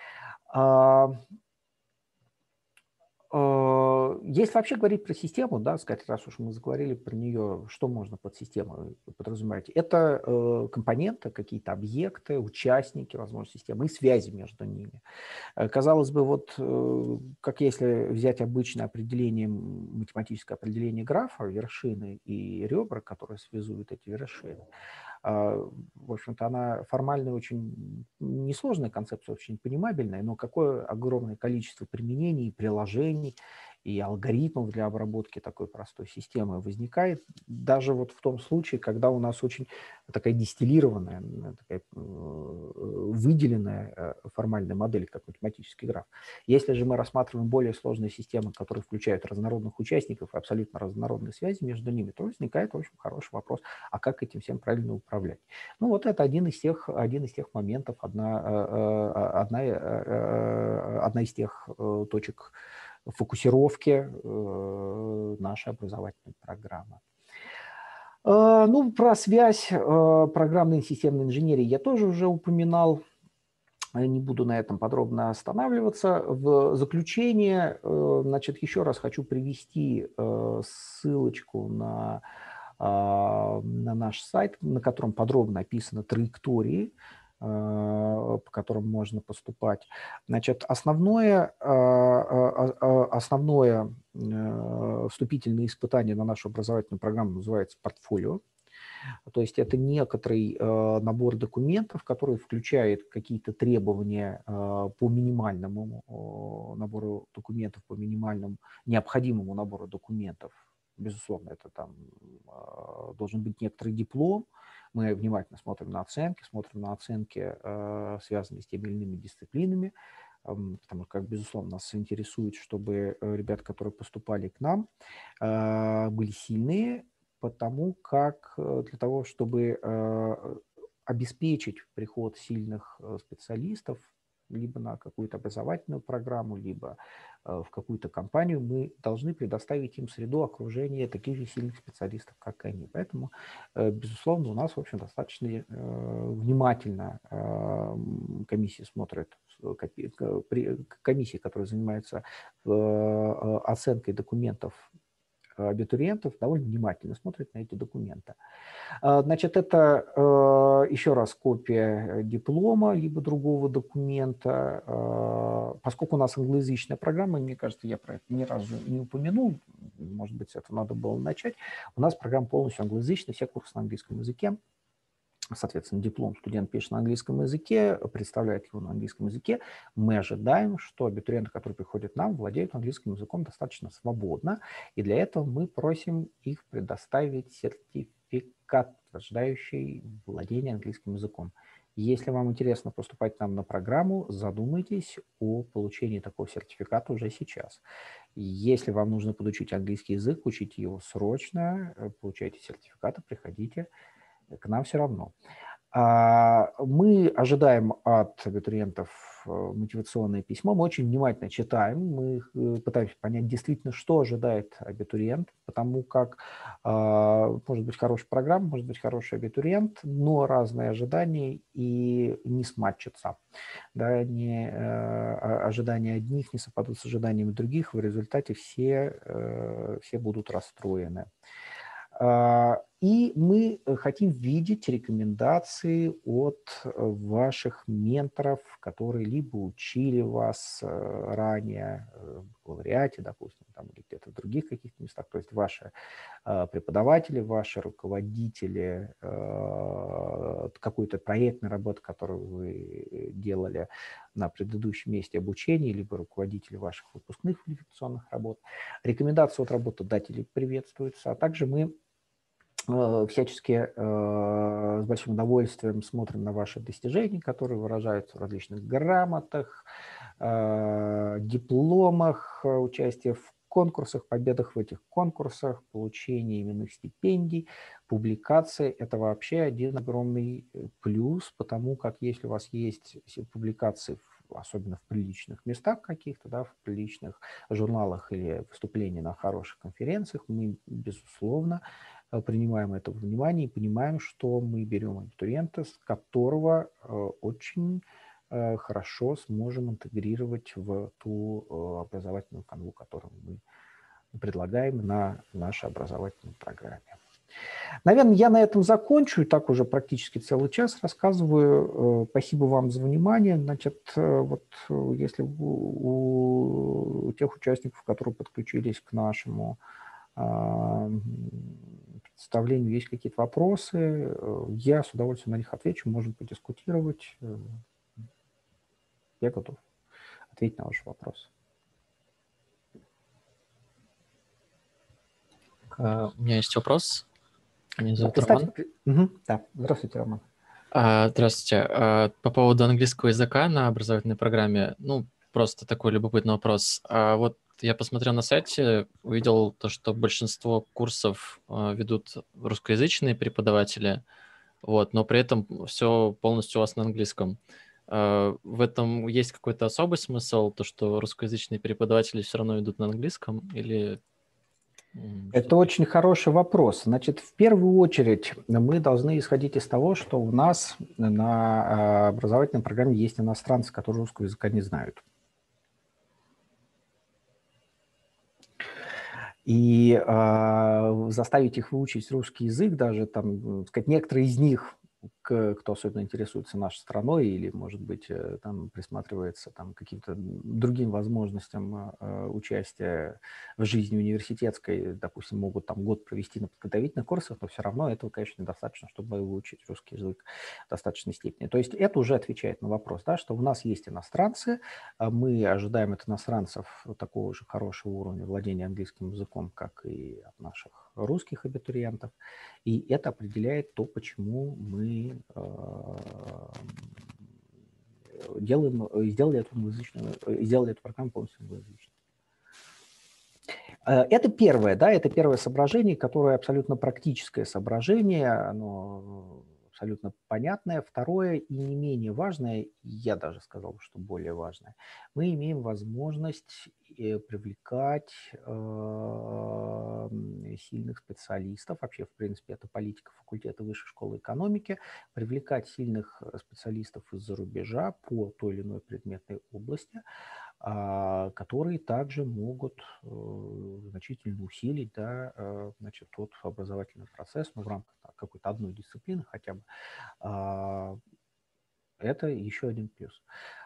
A: Если вообще говорить про систему, да, сказать, раз уж мы заговорили про нее, что можно под системой подразумевать? Это э, компоненты, какие-то объекты, участники, возможно, системы и связи между ними. Казалось бы, вот э, как если взять обычное определение, математическое определение графа, вершины и ребра, которые связуют эти вершины, в общем-то, она формально очень несложная концепция, очень понимабельная, но какое огромное количество применений, приложений и алгоритмов для обработки такой простой системы возникает, даже вот в том случае, когда у нас очень такая дистиллированная, такая выделенная формальная модель, как математический граф. Если же мы рассматриваем более сложные системы, которые включают разнородных участников и абсолютно разнородные связи между ними, то возникает, в общем, хороший вопрос, а как этим всем правильно управлять? Ну вот это один из тех, один из тех моментов, одна, одна, одна из тех точек фокусировки нашей образовательной программы. Ну, про связь программной и системной инженерии я тоже уже упоминал. Не буду на этом подробно останавливаться. В заключение, значит, еще раз хочу привести ссылочку на, на наш сайт, на котором подробно описаны траектории, по которым можно поступать. Значит, основное, основное вступительное испытание на нашу образовательную программу называется «Портфолио». То есть это некоторый э, набор документов, который включает какие-то требования э, по минимальному э, набору документов, по минимальному необходимому набору документов. Безусловно, это там э, должен быть некоторый диплом. Мы внимательно смотрим на оценки, смотрим на оценки, э, связанные с теми или иными дисциплинами, э, потому что, безусловно, нас интересует, чтобы ребята, которые поступали к нам, э, были сильные, потому как для того, чтобы э, обеспечить приход сильных специалистов либо на какую-то образовательную программу, либо э, в какую-то компанию, мы должны предоставить им среду окружения таких же сильных специалистов, как и они. Поэтому, э, безусловно, у нас, в общем, достаточно э, внимательно э, комиссия смотрит, комиссия, которая занимается э, оценкой документов абитуриентов, довольно внимательно смотрят на эти документы. Значит, это еще раз копия диплома либо другого документа. Поскольку у нас англоязычная программа, мне кажется, я про это ни разу не упомянул, может быть, с этого надо было начать. У нас программа полностью англоязычная, все курсы на английском языке. Соответственно, диплом студент пишет на английском языке, представляет его на английском языке. Мы ожидаем, что абитуриенты, которые приходят к нам, владеют английским языком достаточно свободно, и для этого мы просим их предоставить сертификат, подтверждающий владение английским языком. Если вам интересно поступать к нам на программу, задумайтесь о получении такого сертификата уже сейчас. Если вам нужно подучить английский язык, учите его срочно, получайте сертификаты, приходите к нам все равно. Мы ожидаем от абитуриентов мотивационное письмо, мы очень внимательно читаем, мы пытаемся понять действительно, что ожидает абитуриент, потому как может быть хорошая программа, может быть хороший абитуриент, но разные ожидания и не сматчатся. Да, не, ожидания одних не совпадут с ожиданиями других, в результате все, все будут расстроены. И мы хотим видеть рекомендации от ваших менторов, которые либо учили вас ранее в бакалавриате, допустим, там, или где-то в других каких-то местах, то есть ваши преподаватели, ваши руководители какой-то проектной работы, которую вы делали на предыдущем месте обучения, либо руководители ваших выпускных квалификационных работ. Рекомендации от работодателей приветствуются, а также мы всячески э, с большим удовольствием смотрим на ваши достижения, которые выражаются в различных грамотах, э, дипломах, участии в конкурсах, победах в этих конкурсах, получении именных стипендий, публикации. Это вообще один огромный плюс, потому как если у вас есть публикации, особенно в приличных местах каких-то, да, в приличных журналах или выступления на хороших конференциях, мы, безусловно, принимаем это во внимание и понимаем, что мы берем абитуриента, с которого очень хорошо сможем интегрировать в ту образовательную канву, которую мы предлагаем на нашей образовательной программе. Наверное, я на этом закончу. И так уже практически целый час рассказываю. Спасибо вам за внимание. Значит, вот если у, у тех участников, которые подключились к нашему представлению, есть какие-то вопросы, я с удовольствием на них отвечу, можем подискутировать. Я готов ответить на ваши вопросы.
B: Uh, у меня есть вопрос. Меня зовут
A: да,
B: Роман.
A: Угу. Да, здравствуйте, Роман.
B: Uh, здравствуйте. Uh, по поводу английского языка на образовательной программе, ну, просто такой любопытный вопрос. Uh, вот я посмотрел на сайте, увидел то, что большинство курсов uh, ведут русскоязычные преподаватели, вот, но при этом все полностью у вас на английском. Uh, в этом есть какой-то особый смысл, то, что русскоязычные преподаватели все равно идут на английском, или
A: Это очень хороший вопрос. Значит, в первую очередь мы должны исходить из того, что у нас на образовательной программе есть иностранцы, которые русского языка не знают. И э, заставить их выучить русский язык, даже там, сказать, некоторые из них, к, кто особенно интересуется нашей страной или, может быть, там присматривается там, к каким-то другим возможностям э, участия в жизни университетской, допустим, могут там год провести на подготовительных курсах, но все равно этого, конечно, недостаточно, чтобы выучить русский язык в достаточной степени. То есть это уже отвечает на вопрос, да, что у нас есть иностранцы, мы ожидаем от иностранцев такого же хорошего уровня владения английским языком, как и от наших русских абитуриентов. И это определяет то, почему мы э, делаем, сделали, эту англоязычную, сделали эту программу полностью англоязычной. Это первое, да, это первое соображение, которое абсолютно практическое соображение, оно абсолютно понятное. Второе и не менее важное, я даже сказал, что более важное, мы имеем возможность привлекать э, сильных специалистов, вообще, в принципе, это политика факультета Высшей школы экономики, привлекать сильных специалистов из-за рубежа по той или иной предметной области, которые также могут значительно усилить, да, значит, тот образовательный процесс, ну, в рамках какой-то одной дисциплины хотя бы. Это еще один плюс.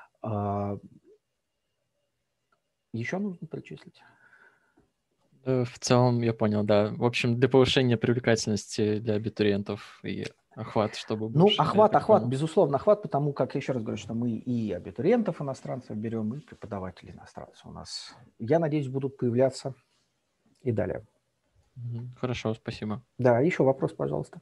A: Еще нужно перечислить?
B: В целом, я понял, да. В общем, для повышения привлекательности для абитуриентов и охват, чтобы
A: Ну,
B: больше,
A: охват,
B: да,
A: охват, безусловно, охват, потому как, еще раз говорю, что мы и абитуриентов иностранцев берем, и преподавателей иностранцев у нас, я надеюсь, будут появляться и далее.
B: Хорошо, спасибо.
A: Да, еще вопрос, пожалуйста.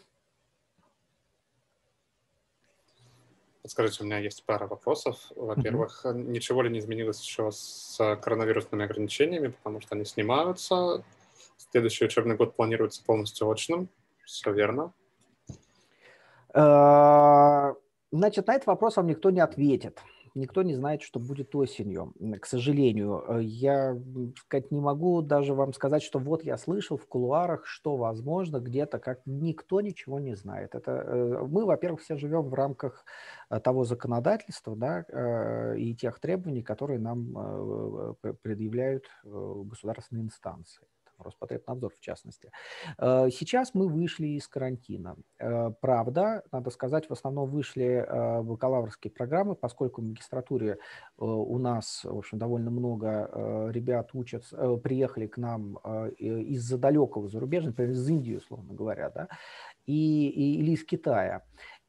C: Подскажите, у меня есть пара вопросов. Во-первых, uh-huh. ничего ли не изменилось еще с коронавирусными ограничениями, потому что они снимаются? Следующий учебный год планируется полностью очным. Все верно?
A: Значит, на этот вопрос вам никто не ответит. Никто не знает, что будет осенью, к сожалению. Я сказать не могу даже вам сказать, что вот я слышал в кулуарах, что возможно где-то, как никто ничего не знает. Это, мы, во-первых, все живем в рамках того законодательства, да, и тех требований, которые нам предъявляют государственные инстанции. Роспотребнадзор, в частности. Сейчас мы вышли из карантина. Правда, надо сказать, в основном вышли бакалаврские программы, поскольку в магистратуре у нас, в общем, довольно много ребят учатся, приехали к нам из-за далекого зарубежья, например, из Индии, условно говоря, да, и, и, или из Китая.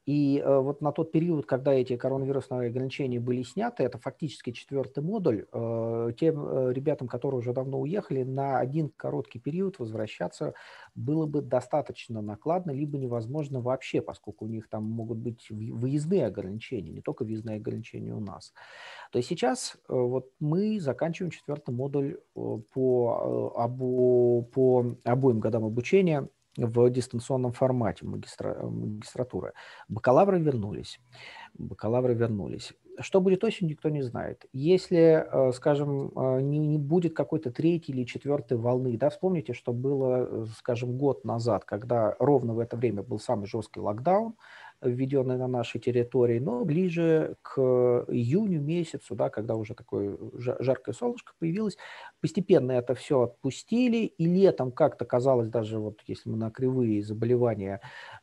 A: И э, вот на тот период, когда эти коронавирусные ограничения были сняты, это фактически четвертый модуль, э, тем э, ребятам, которые уже давно уехали, на один короткий период возвращаться было бы достаточно накладно, либо невозможно вообще, поскольку у них там могут быть выездные ограничения, не только въездные ограничения у нас. То есть сейчас э, вот мы заканчиваем четвертый модуль э, по, э, обо, по обоим годам обучения в дистанционном формате магистра, магистратуры. Бакалавры вернулись. Бакалавры вернулись. Что будет осенью, никто не знает. Если, скажем, не, не будет какой-то третьей или четвертой волны, да, вспомните, что было, скажем, год назад, когда ровно в это время был самый жесткий локдаун, введенный на нашей территории, но ближе к июню месяцу, да, когда уже такое жаркое солнышко появилось, постепенно это все отпустили, и летом как-то казалось, даже вот если мы на кривые заболевания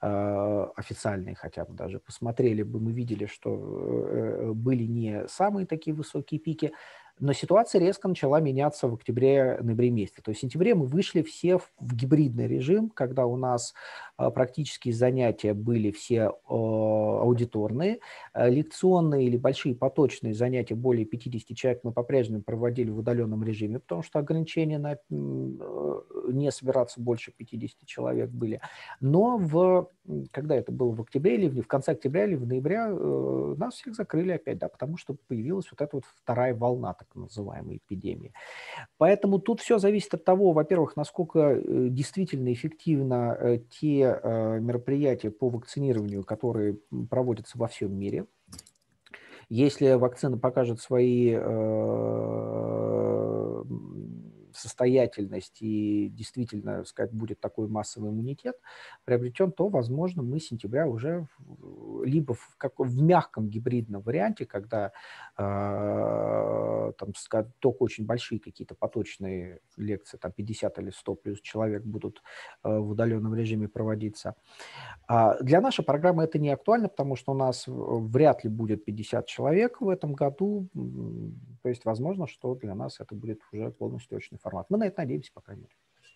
A: э, официальные хотя бы даже посмотрели бы, мы видели, что э, были не самые такие высокие пики, но ситуация резко начала меняться в октябре-ноябре месяце. То есть в сентябре мы вышли все в, в гибридный режим, когда у нас э, практически занятия были все э, аудиторные, э, лекционные или большие поточные занятия, более пятидесяти человек, мы по-прежнему проводили в удаленном режиме, потому что ограничения на э, не собираться больше пятидесяти человек были. Но в, когда это было в октябре или в конце октября или в ноябре, э, нас всех закрыли опять, да, потому что появилась вот эта вот вторая волна, так называемой эпидемии. Поэтому тут все зависит от того, во-первых, насколько действительно эффективно те мероприятия по вакцинированию, которые проводятся во всем мире. Если вакцина покажет свои состоятельность и действительно, так сказать, будет такой массовый иммунитет приобретен, то, возможно, мы с сентября уже либо в, как, в мягком гибридном варианте, когда э, там, сказать, только очень большие какие-то поточные лекции, там пятьдесят или сто плюс человек будут э, в удаленном режиме проводиться. А для нашей программы это не актуально, потому что у нас вряд ли будет пятьдесят человек в этом году. То есть, возможно, что для нас это будет уже полностью очный формат. Мы на это надеемся, по крайней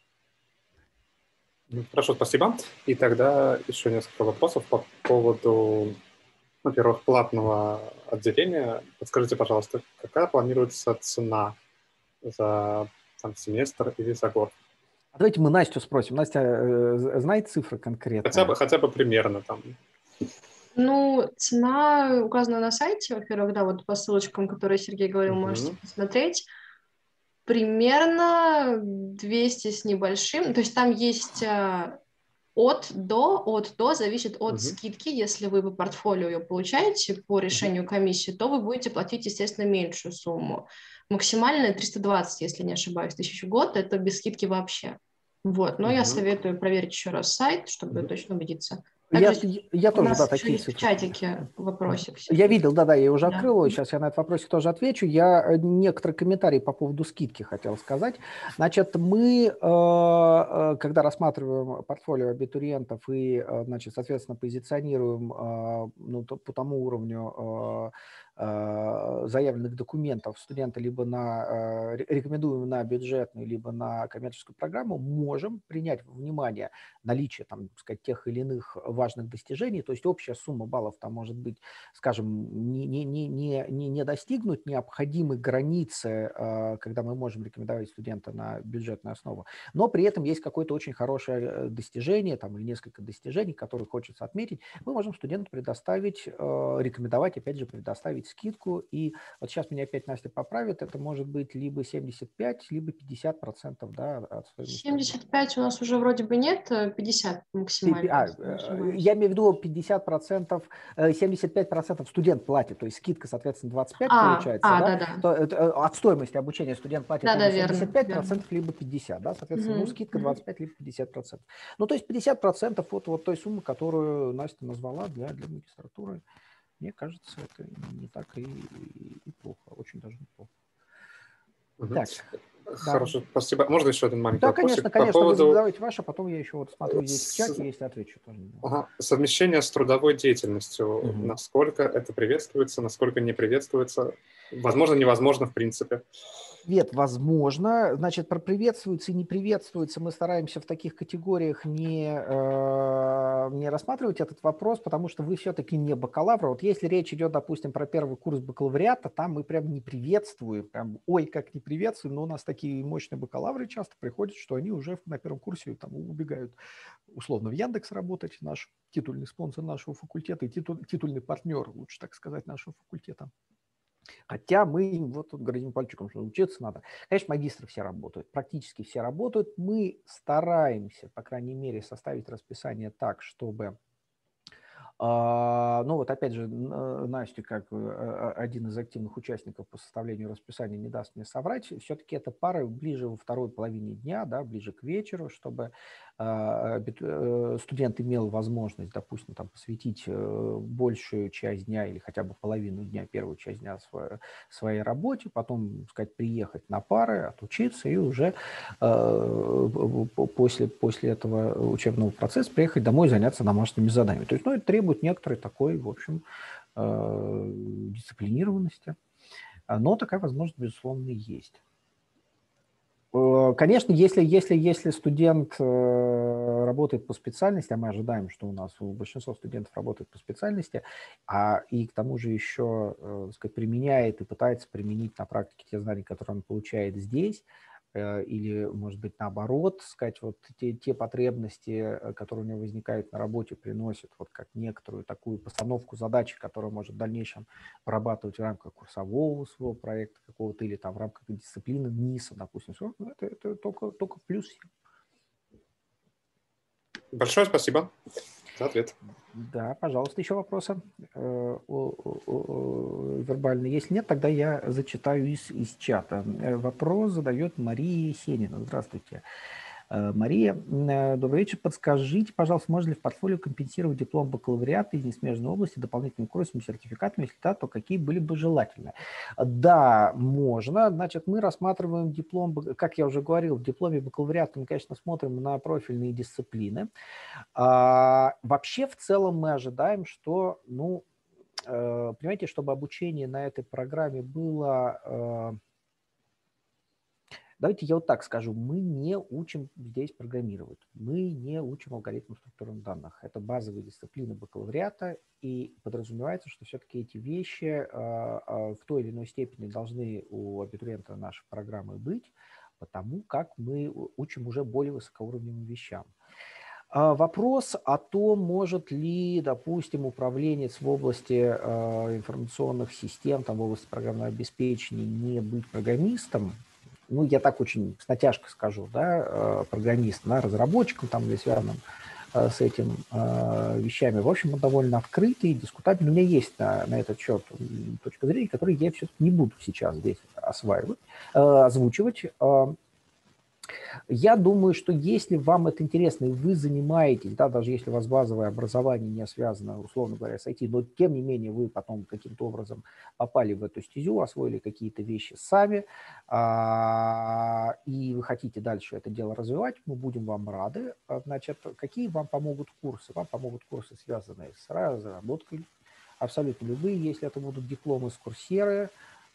A: мере.
C: Хорошо, спасибо. И тогда еще несколько вопросов по поводу, во-первых, платного отделения. Подскажите, пожалуйста, какая планируется цена за там, семестр или за год?
A: Давайте мы Настю спросим. Настя э, знает цифры конкретно?
C: Хотя бы, хотя бы примерно там.
D: Ну, цена указана на сайте, во-первых, да, вот по ссылочкам, которые Сергей говорил,
C: Мгм.
D: можете посмотреть. Примерно двести с небольшим. То есть там есть а, от до, от до, зависит от
C: Мгм.
D: скидки. Если вы по портфолио ее получаете по решению комиссии, то вы будете платить, естественно, меньшую сумму. Максимальная триста двадцать, если не ошибаюсь, тысяч в год, это без скидки вообще. Вот, но я
C: Мгм.
D: советую проверить еще раз сайт, чтобы
C: Мгм.
D: точно убедиться.
A: Я,
D: Также
A: я
D: у
A: тоже,
D: нас
A: да,
D: еще
A: такие
D: есть в
A: цифры.
D: чатике вопросик.
A: Я видел, да-да, я уже
D: Да.
A: открыл его, сейчас я на этот вопросик тоже отвечу. Я некоторые комментарии по поводу скидки хотел сказать. Значит, мы, э, э, когда рассматриваем портфолио абитуриентов и, э, значит, соответственно, позиционируем э, ну, то- по тому уровню э, э, заявленных документов студента либо на, э, ре- рекомендуем на бюджетную, либо на коммерческую программу, можем принять во внимание наличие, там, так сказать, тех или иных важных достижений, то есть общая сумма баллов там может быть, скажем, не, не, не, не, не не достигнуть необходимой границы, э, когда мы можем рекомендовать студента на бюджетную основу, но при этом есть какое-то очень хорошее достижение там, или несколько достижений, которые хочется отметить, мы можем студенту предоставить, э, рекомендовать, опять же, предоставить скидку, и вот сейчас меня опять Настя поправит, это может быть либо семьдесят пять, либо пятьдесят процентов, да, от стоимости.
D: семьдесят пять у нас уже вроде бы нет, пятьдесят максимально.
A: А,
D: если не
A: э,
D: ошибаюсь.
A: я имею в виду пятьдесят процентов, э, семьдесят пять процентов студент платит, то есть скидка, соответственно, двадцать пять
D: А,
A: получается,
D: а,
A: да?
D: да-да.
A: То, это, э, от стоимости обучения студент платит
D: Да-да,
A: либо
D: верно,
A: семьдесят пять
D: верно.
A: процентов, либо пятьдесят процентов, да, соответственно, ну,
D: Мгм,
A: скидка
D: мгм.
A: двадцать пять либо пятьдесят процентов. Ну, то есть пятьдесят процентов вот, вот той суммы, которую Настя назвала для, для магистратуры, мне кажется, это не так и, и, и плохо, очень даже неплохо.
C: Мгм.
A: Так, да.
C: Хорошо, спасибо. Можно еще один маленький
A: Да,
C: вопросик
A: конечно,
C: по
A: конечно, вы
C: поводу
A: задавайте ваше, потом я еще вот смотрю здесь в
C: с-
A: чате, если отвечу тоже.
C: ага, совмещения с трудовой деятельностью?
A: Мгм.
C: Насколько это приветствуется, насколько не приветствуется? Возможно, невозможно в принципе.
A: Ответ возможно. Значит, про приветствуется и не приветствуется мы стараемся в таких категориях не, э, не рассматривать этот вопрос, потому что вы все-таки не бакалавр. Вот если речь идет, допустим, про первый курс бакалавриата, там мы прям не приветствуем, прям ой, как не приветствуем, но у нас такие мощные бакалавры часто приходят, что они уже на первом курсе там убегают условно в Яндекс работать, наш титульный спонсор нашего факультета и титуль, титульный партнер, лучше так сказать, нашего факультета. Хотя мы им вот тут грозим пальчиком, что учиться надо. Конечно, магистры все работают, практически все работают. Мы стараемся, по крайней мере, составить расписание так, чтобы... Ну вот опять же, Настя, как один из активных участников по составлению расписания, не даст мне соврать, все-таки это пара ближе во второй половине дня, да, ближе к вечеру, чтобы студент имел возможность, допустим, там, посвятить большую часть дня или хотя бы половину дня, первую часть дня своей, своей работе, потом, так сказать, приехать на пары, отучиться и уже после, после этого учебного процесса приехать домой и заняться домашними заданиями. То есть, ну, это требует некоторой такой, в общем, дисциплинированности. Но такая возможность, безусловно, есть. Конечно, если, если, если студент работает по специальности, а мы ожидаем, что у нас большинство студентов работает по специальности, а и к тому же еще, так сказать, применяет и пытается применить на практике те знания, которые он получает здесь, или, может быть, наоборот, сказать, вот те, те потребности, которые у него возникают на работе, приносят вот как некоторую такую постановку задачи, которую может в дальнейшем прорабатывать в рамках курсового своего проекта какого-то или там в рамках дисциплины НИСа, допустим. Это, это только, только плюс.
C: Большое спасибо за ответ.
A: Да, пожалуйста, еще вопросы э, вербальные. Если нет, тогда я зачитаю из, из чата. Вопрос задает Мария Сенина. Здравствуйте. Мария, добрый вечер. Подскажите, пожалуйста, можно ли в портфолио компенсировать диплом бакалавриата из несмежной области дополнительными курсами, сертификатами? Если да, то какие были бы желательны? Да, можно. Значит, мы рассматриваем диплом, как я уже говорил, в дипломе бакалавриата мы, конечно, смотрим на профильные дисциплины. А, вообще, в целом, мы ожидаем, что, ну, э, понимаете, чтобы обучение на этой программе было... Э, Давайте я вот так скажу, мы не учим здесь программировать, мы не учим алгоритмы структурных данных. Это базовые дисциплины бакалавриата, и подразумевается, что все-таки эти вещи в той или иной степени должны у абитуриента нашей программы быть, потому как мы учим уже более высокоуровневым вещам. Вопрос о том, может ли, допустим, управленец в области э, информационных систем, там, в области программного обеспечения не быть программистом, ну, я так очень с натяжкой скажу, да, программистом, да, разработчиком там или связанным э, с этим э, вещами. В общем, он довольно открытый, дискутабельный. У меня есть на, на этот счет точка зрения, которую я все-таки не буду сейчас здесь осваивать, э, озвучивать. Э, Я думаю, что если вам это интересно, и вы занимаетесь, да, даже если у вас базовое образование не связано, условно говоря, с ай ти, но тем не менее вы потом каким-то образом попали в эту стезю, освоили какие-то вещи сами, а, и вы хотите дальше это дело развивать, мы будем вам рады. Значит, какие вам помогут курсы? Вам помогут курсы, связанные с разработкой, абсолютно любые, если это будут дипломы с Курсеры.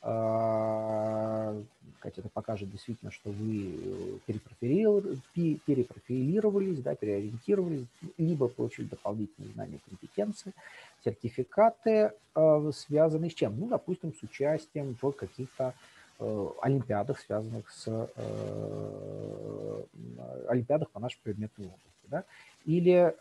A: Катя, это покажет действительно, что вы перепрофилировались, да, переориентировались, либо получили дополнительные знания, компетенции, сертификаты, связанные с чем? Ну, допустим, с участием в каких-то олимпиадах, связанных с олимпиадах по нашей предметной области, да, или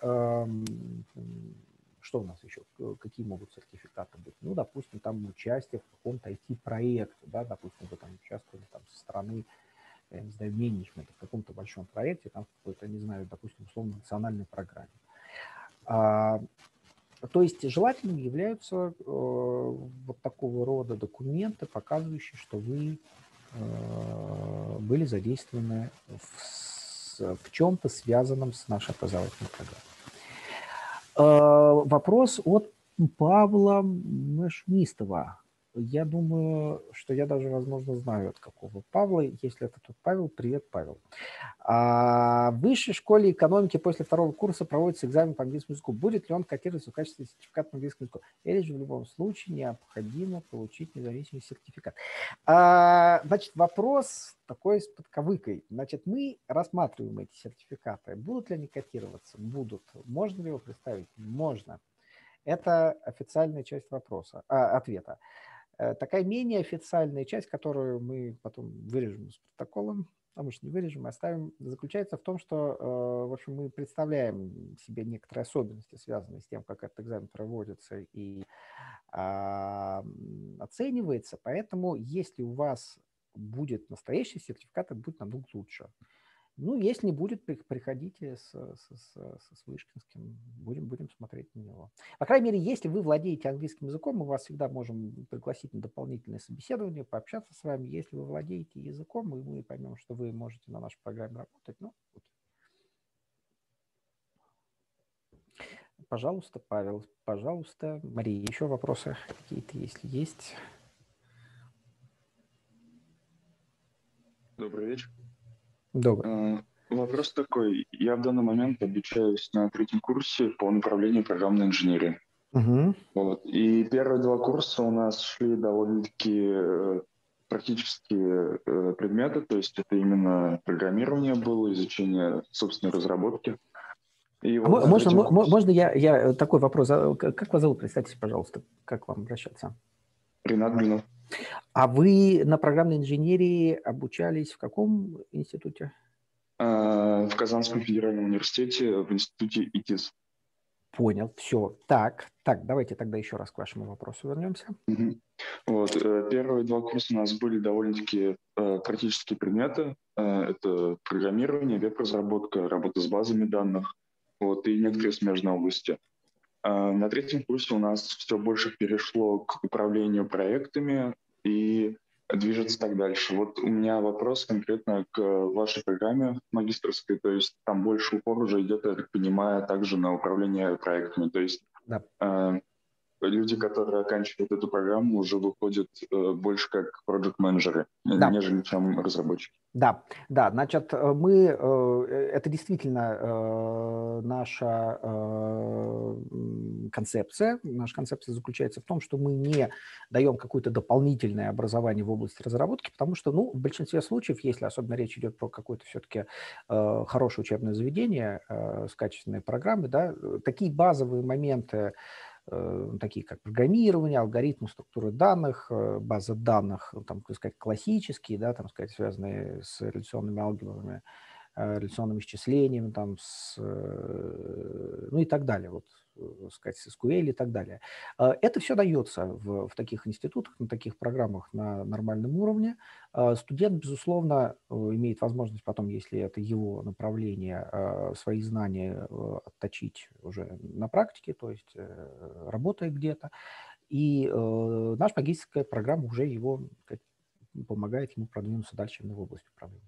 A: что у нас еще? Какие могут сертификаты быть? Ну, допустим, там участие в каком-то ай ти-проекте, да, допустим, вы там участвовали там со стороны, я не знаю, менеджмента в каком-то большом проекте, там какой-то, не знаю, допустим, условно национальной программе. А, то есть желательным являются э, вот такого рода документы, показывающие, что вы э, были задействованы в, в чем-то связанном с нашей образовательной программой. Вопрос от Павла Мешмистова. Я думаю, что я даже, возможно, знаю, от какого Павла. Если это тот Павел, привет, Павел. А в высшей школе экономики после второго курса проводится экзамен по английскому языку. Будет ли он котироваться в качестве сертификата по английскому языку? Или же в любом случае необходимо получить независимый сертификат? А, значит, вопрос такой с подковыкой. Значит, мы рассматриваем эти сертификаты. Будут ли они котироваться? Будут. Можно ли его представить? Можно. Это официальная часть вопроса, а, ответа. Такая менее официальная часть, которую мы потом вырежем с протоколом, а мы же не вырежем, оставим, заключается в том, что, в общем, мы представляем себе некоторые особенности, связанные с тем, как этот экзамен проводится и а, оценивается. Поэтому, если у вас будет настоящий сертификат, это будет намного лучше. Ну, если не будет, приходите с, с, с, с Вышкинским, будем, будем смотреть на него. По крайней мере, если вы владеете английским языком, мы вас всегда можем пригласить на дополнительное собеседование, пообщаться с вами. Если вы владеете языком, и мы поймем, что вы можете на нашей программе работать, ну, окей. Пожалуйста, Павел, пожалуйста. Мария, еще вопросы какие-то, если есть?
E: Добрый вечер.
A: Добрый.
E: Вопрос такой. Я в данный момент обучаюсь на третьем курсе по направлению программной инженерии.
A: Угу.
E: Вот. И первые два курса у нас шли довольно-таки практические предметы, то есть это именно программирование было, изучение собственной разработки. И
A: а
E: вот
A: можно,
E: курсе...
A: можно я, я такой вопрос? Как вас зовут? Представьтесь, пожалуйста, как вам обращаться?
E: Ринат Блинов.
A: А вы на программной инженерии обучались в каком институте?
E: В Казанском федеральном университете, в институте ИТИС.
A: Понял, все. Так, так, давайте тогда еще раз к вашему вопросу вернемся.
E: Угу. Вот, первые два курса у нас были довольно-таки практические предметы. Это программирование, веб-разработка, работа с базами данных, вот, и некоторые смежные области. На третьем курсе у нас все больше перешло к управлению проектами и движется так дальше. Вот у меня вопрос конкретно к вашей программе магистерской, то есть там больше упор уже идет, я так понимаю, также на управление проектами, то есть
A: Да.
E: э, люди, которые оканчивают эту программу, уже выходят э, больше как проект-менеджеры,
A: Да.
E: нежели чем разработчики.
A: Да, да, значит, мы, это действительно наша концепция. Наша концепция заключается в том, что мы не даем какое-то дополнительное образование в области разработки, потому что, ну, в большинстве случаев, если особенно речь идет про какое-то все-таки хорошее учебное заведение с качественной программой, да, такие базовые моменты, такие как программирование, алгоритмы, структуры данных, базы данных, там, так сказать, классические, да, там, сказать, связанные с реляционными алгебрами, реляционным исчислением, там, с, ну и так далее, вот, сказать, с эс ку эль и так далее. Это все дается в, в таких институтах, на таких программах на нормальном уровне. Студент, безусловно, имеет возможность потом, если это его направление, свои знания отточить уже на практике, то есть работая где-то. И наша магистерская программа уже его, как, помогает ему продвинуться дальше именно в области управления.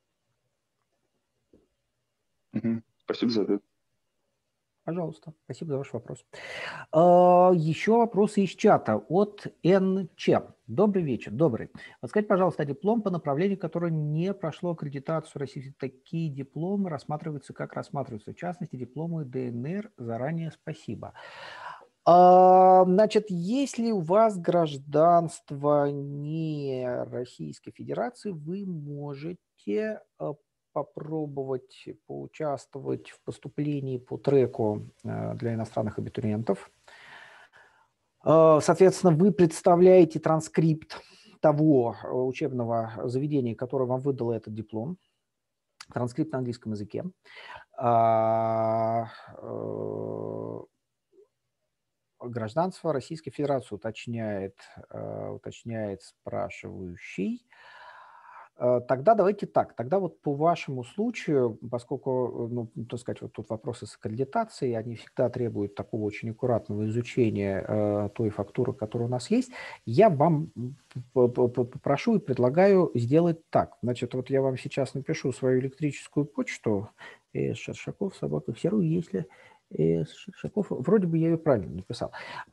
E: Угу. Спасибо за ответ.
A: Пожалуйста, спасибо за ваш вопрос. Еще вопросы из чата от эн че. Добрый вечер, добрый. Подскажите, пожалуйста, диплом по направлению, которое не прошло аккредитацию России. Такие дипломы рассматриваются, как рассматриваются. В частности, дипломы дэ эн эр. Заранее спасибо. Значит, если у вас гражданство не Российской Федерации, вы можете попробовать поучаствовать в поступлении по треку для иностранных абитуриентов. Соответственно, вы представляете транскрипт того учебного заведения, которое вам выдало этот диплом, транскрипт на английском языке. Гражданство Российской Федерации уточняет, уточняет спрашивающий. Тогда давайте так, тогда вот по вашему случаю, поскольку, ну, так сказать, вот тут вопросы с аккредитацией, они всегда требуют такого очень аккуратного изучения э, той фактуры, которая у нас есть, я вам попрошу и предлагаю сделать так. Значит, вот я вам сейчас напишу свою электрическую почту, Шершаков, собака Ксеру, если... Шершаков, вроде бы я ее правильно написал.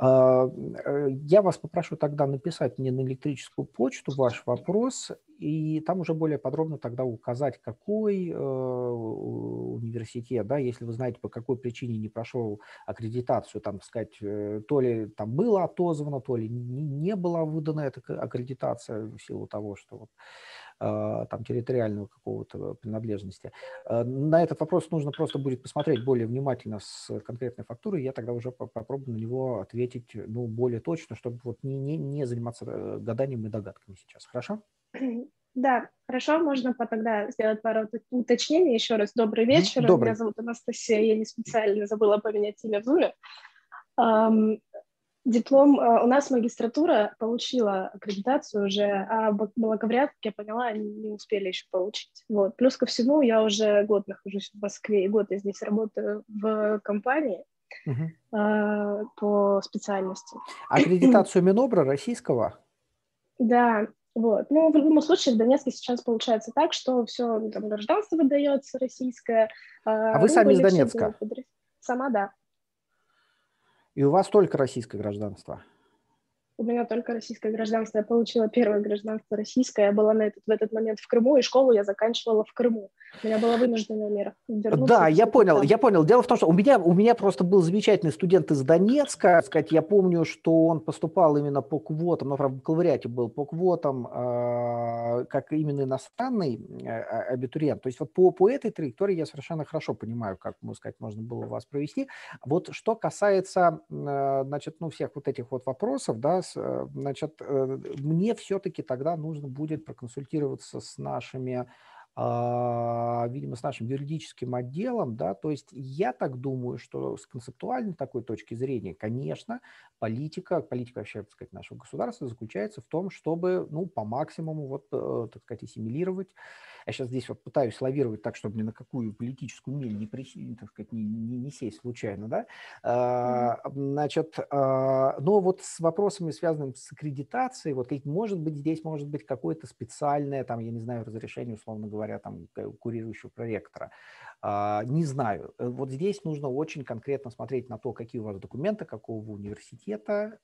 A: Я вас попрошу тогда написать мне на электрическую почту ваш вопрос, и там уже более подробно тогда указать, какой э, университет, да, если вы знаете, по какой причине не прошел аккредитацию, там, сказать, то ли там было отозвано, то ли не, не была выдана эта аккредитация в силу того, что вот, э, там территориального какого-то принадлежности. Э, на этот вопрос нужно просто будет посмотреть более внимательно с конкретной фактурой, я тогда уже попробую на него ответить, ну, более точно, чтобы вот не, не, не заниматься гаданием и догадками сейчас. Хорошо?
F: Да, хорошо, можно тогда сделать пару уточнений. Еще раз добрый вечер.
A: Добрый.
F: Меня зовут Анастасия, я не специально забыла поменять имя в Зуме. Um, диплом, uh, у нас магистратура получила аккредитацию уже, а бакалавриат, как я поняла, они не успели еще получить. Вот. Плюс ко всему, я уже год нахожусь в Москве, и год я здесь работаю в компании uh-huh. uh, по специальности.
A: Аккредитацию Минобра российского?
F: Да. Вот. Ну, в любом случае, в Донецке сейчас получается так, что все, ну, там, гражданство выдается российское.
A: А вы сами из Донецка?
F: Сама, да.
A: И у вас только российское гражданство?
F: У меня только российское гражданство. Я получила первое гражданство российское. Я была на этот, в этот момент в Крыму, и школу я заканчивала в Крыму. У меня была вынужденная мера.
A: Да, я понял, там. я понял. Дело в том, что у меня, у меня просто был замечательный студент из Донецка. Сказать, я помню, что он поступал именно по квотам, ну, правда, в бакалавриате был по квотам, э, как именно иностранный э, абитуриент. То есть вот по, по этой траектории я совершенно хорошо понимаю, как, можно сказать, можно было вас провести. Вот что касается, э, значит, ну, всех вот этих вот вопросов, да, значит, мне все-таки тогда нужно будет проконсультироваться с нашими видимо, с нашим юридическим отделом, да, то есть я так думаю, что с концептуальной такой точки зрения, конечно, политика, политика вообще, так сказать, нашего государства заключается в том, чтобы, ну, по максимуму, вот, так сказать, ассимилировать. Я сейчас здесь вот пытаюсь лавировать так, чтобы ни на какую политическую миль не, при, так сказать, не, не, не сесть случайно, да, mm-hmm. Значит, но вот с вопросами, связанными с аккредитацией, вот, может быть, здесь может быть какое-то специальное, там, я не знаю, разрешение, условно говоря, там, курирующего проректора. Не знаю. Вот здесь нужно очень конкретно смотреть на то, какие у вас документы, какого университета,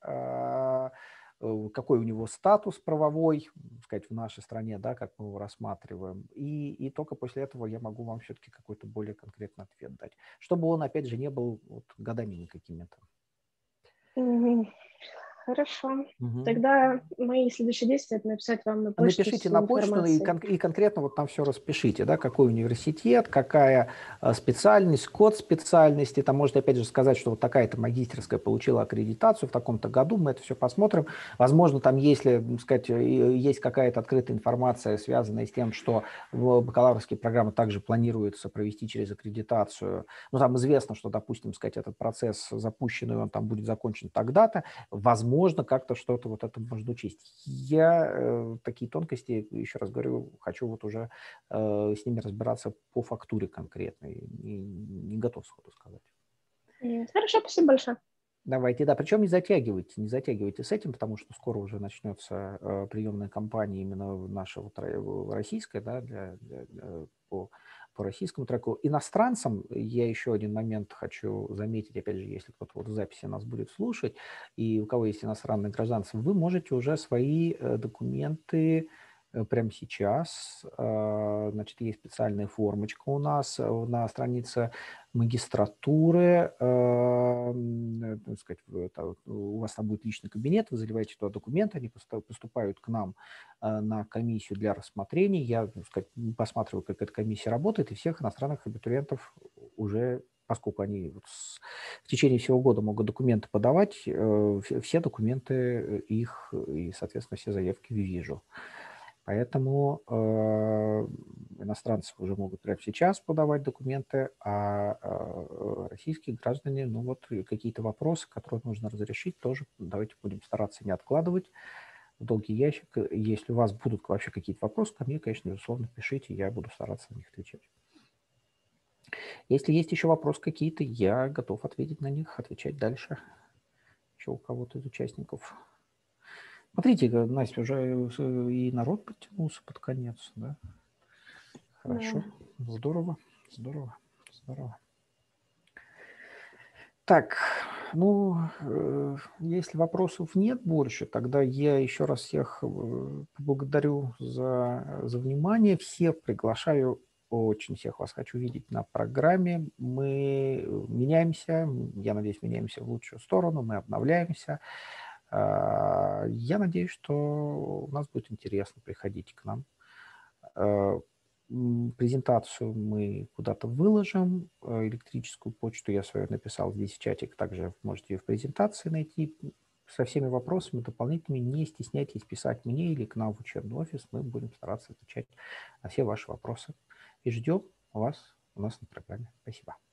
A: какой у него статус правовой, так сказать, в нашей стране, да, как мы его рассматриваем. И, и только после этого я могу вам все-таки какой-то более конкретный ответ дать. Чтобы он, опять же, не был вот годами никакими-то.
F: Mm-hmm. Хорошо. Угу. Тогда мои следующие действия – это написать вам на почту.
A: Напишите на почту и, кон- и конкретно вот там все распишите, да, какой университет, какая специальность, код специальности. Там можете опять же сказать, что вот такая-то магистерская получила аккредитацию в таком-то году, мы это все посмотрим. Возможно, там, если, так сказать, есть какая-то открытая информация, связанная с тем, что бакалаврские программы также планируется провести через аккредитацию. Ну, там известно, что, допустим, сказать, этот процесс запущенный, он там будет закончен тогда-то. Возможно, Возможно, как-то что-то вот это можно учесть. Я э, такие тонкости, еще раз говорю, хочу вот уже э, с ними разбираться по фактуре конкретной. Не, не готов сходу сказать.
F: Хорошо, спасибо большое.
A: Давайте, да, причем не затягивайте, не затягивайте с этим, потому что скоро уже начнется э, приемная кампания именно наша вот, российская, да, для, для, для, по, по российскому треку. Иностранцам я еще один момент хочу заметить, опять же, если кто-то вот в записи нас будет слушать, и у кого есть иностранные гражданство, вы можете уже свои э, документы прямо сейчас, значит, есть специальная формочка у нас на странице магистратуры, так сказать, у вас там будет личный кабинет, вы заливаете туда документы, они поступают к нам на комиссию для рассмотрения, я, так сказать, посматриваю, как эта комиссия работает, и всех иностранных абитуриентов уже, поскольку они вот в течение всего года могут документы подавать, все документы их и, соответственно, все заявки вижу. Поэтому э, иностранцы уже могут прямо сейчас подавать документы, а э, российские граждане, ну вот какие-то вопросы, которые нужно разрешить, тоже давайте будем стараться не откладывать в долгий ящик. Если у вас будут вообще какие-то вопросы ко мне, конечно, безусловно, пишите, я буду стараться на них отвечать. Если есть еще вопросы какие-то, я готов ответить на них, отвечать дальше. Еще у кого-то из участников. Смотрите, Настя, уже и народ подтянулся под конец, да? Хорошо, да. Здорово, здорово, здорово. Так, ну, э, если вопросов нет больше, тогда я еще раз всех поблагодарю за, за внимание. Всех приглашаю, очень всех вас хочу видеть на программе. Мы меняемся, я надеюсь, меняемся в лучшую сторону, мы обновляемся. Я надеюсь, что у нас будет интересно, приходите к нам. Презентацию мы куда-то выложим, электрическую почту я свою написал здесь в чатик, также можете ее в презентации найти. Со всеми вопросами дополнительными не стесняйтесь писать мне или к нам в учебный офис, мы будем стараться отвечать на все ваши вопросы. И ждем вас у нас на программе. Спасибо.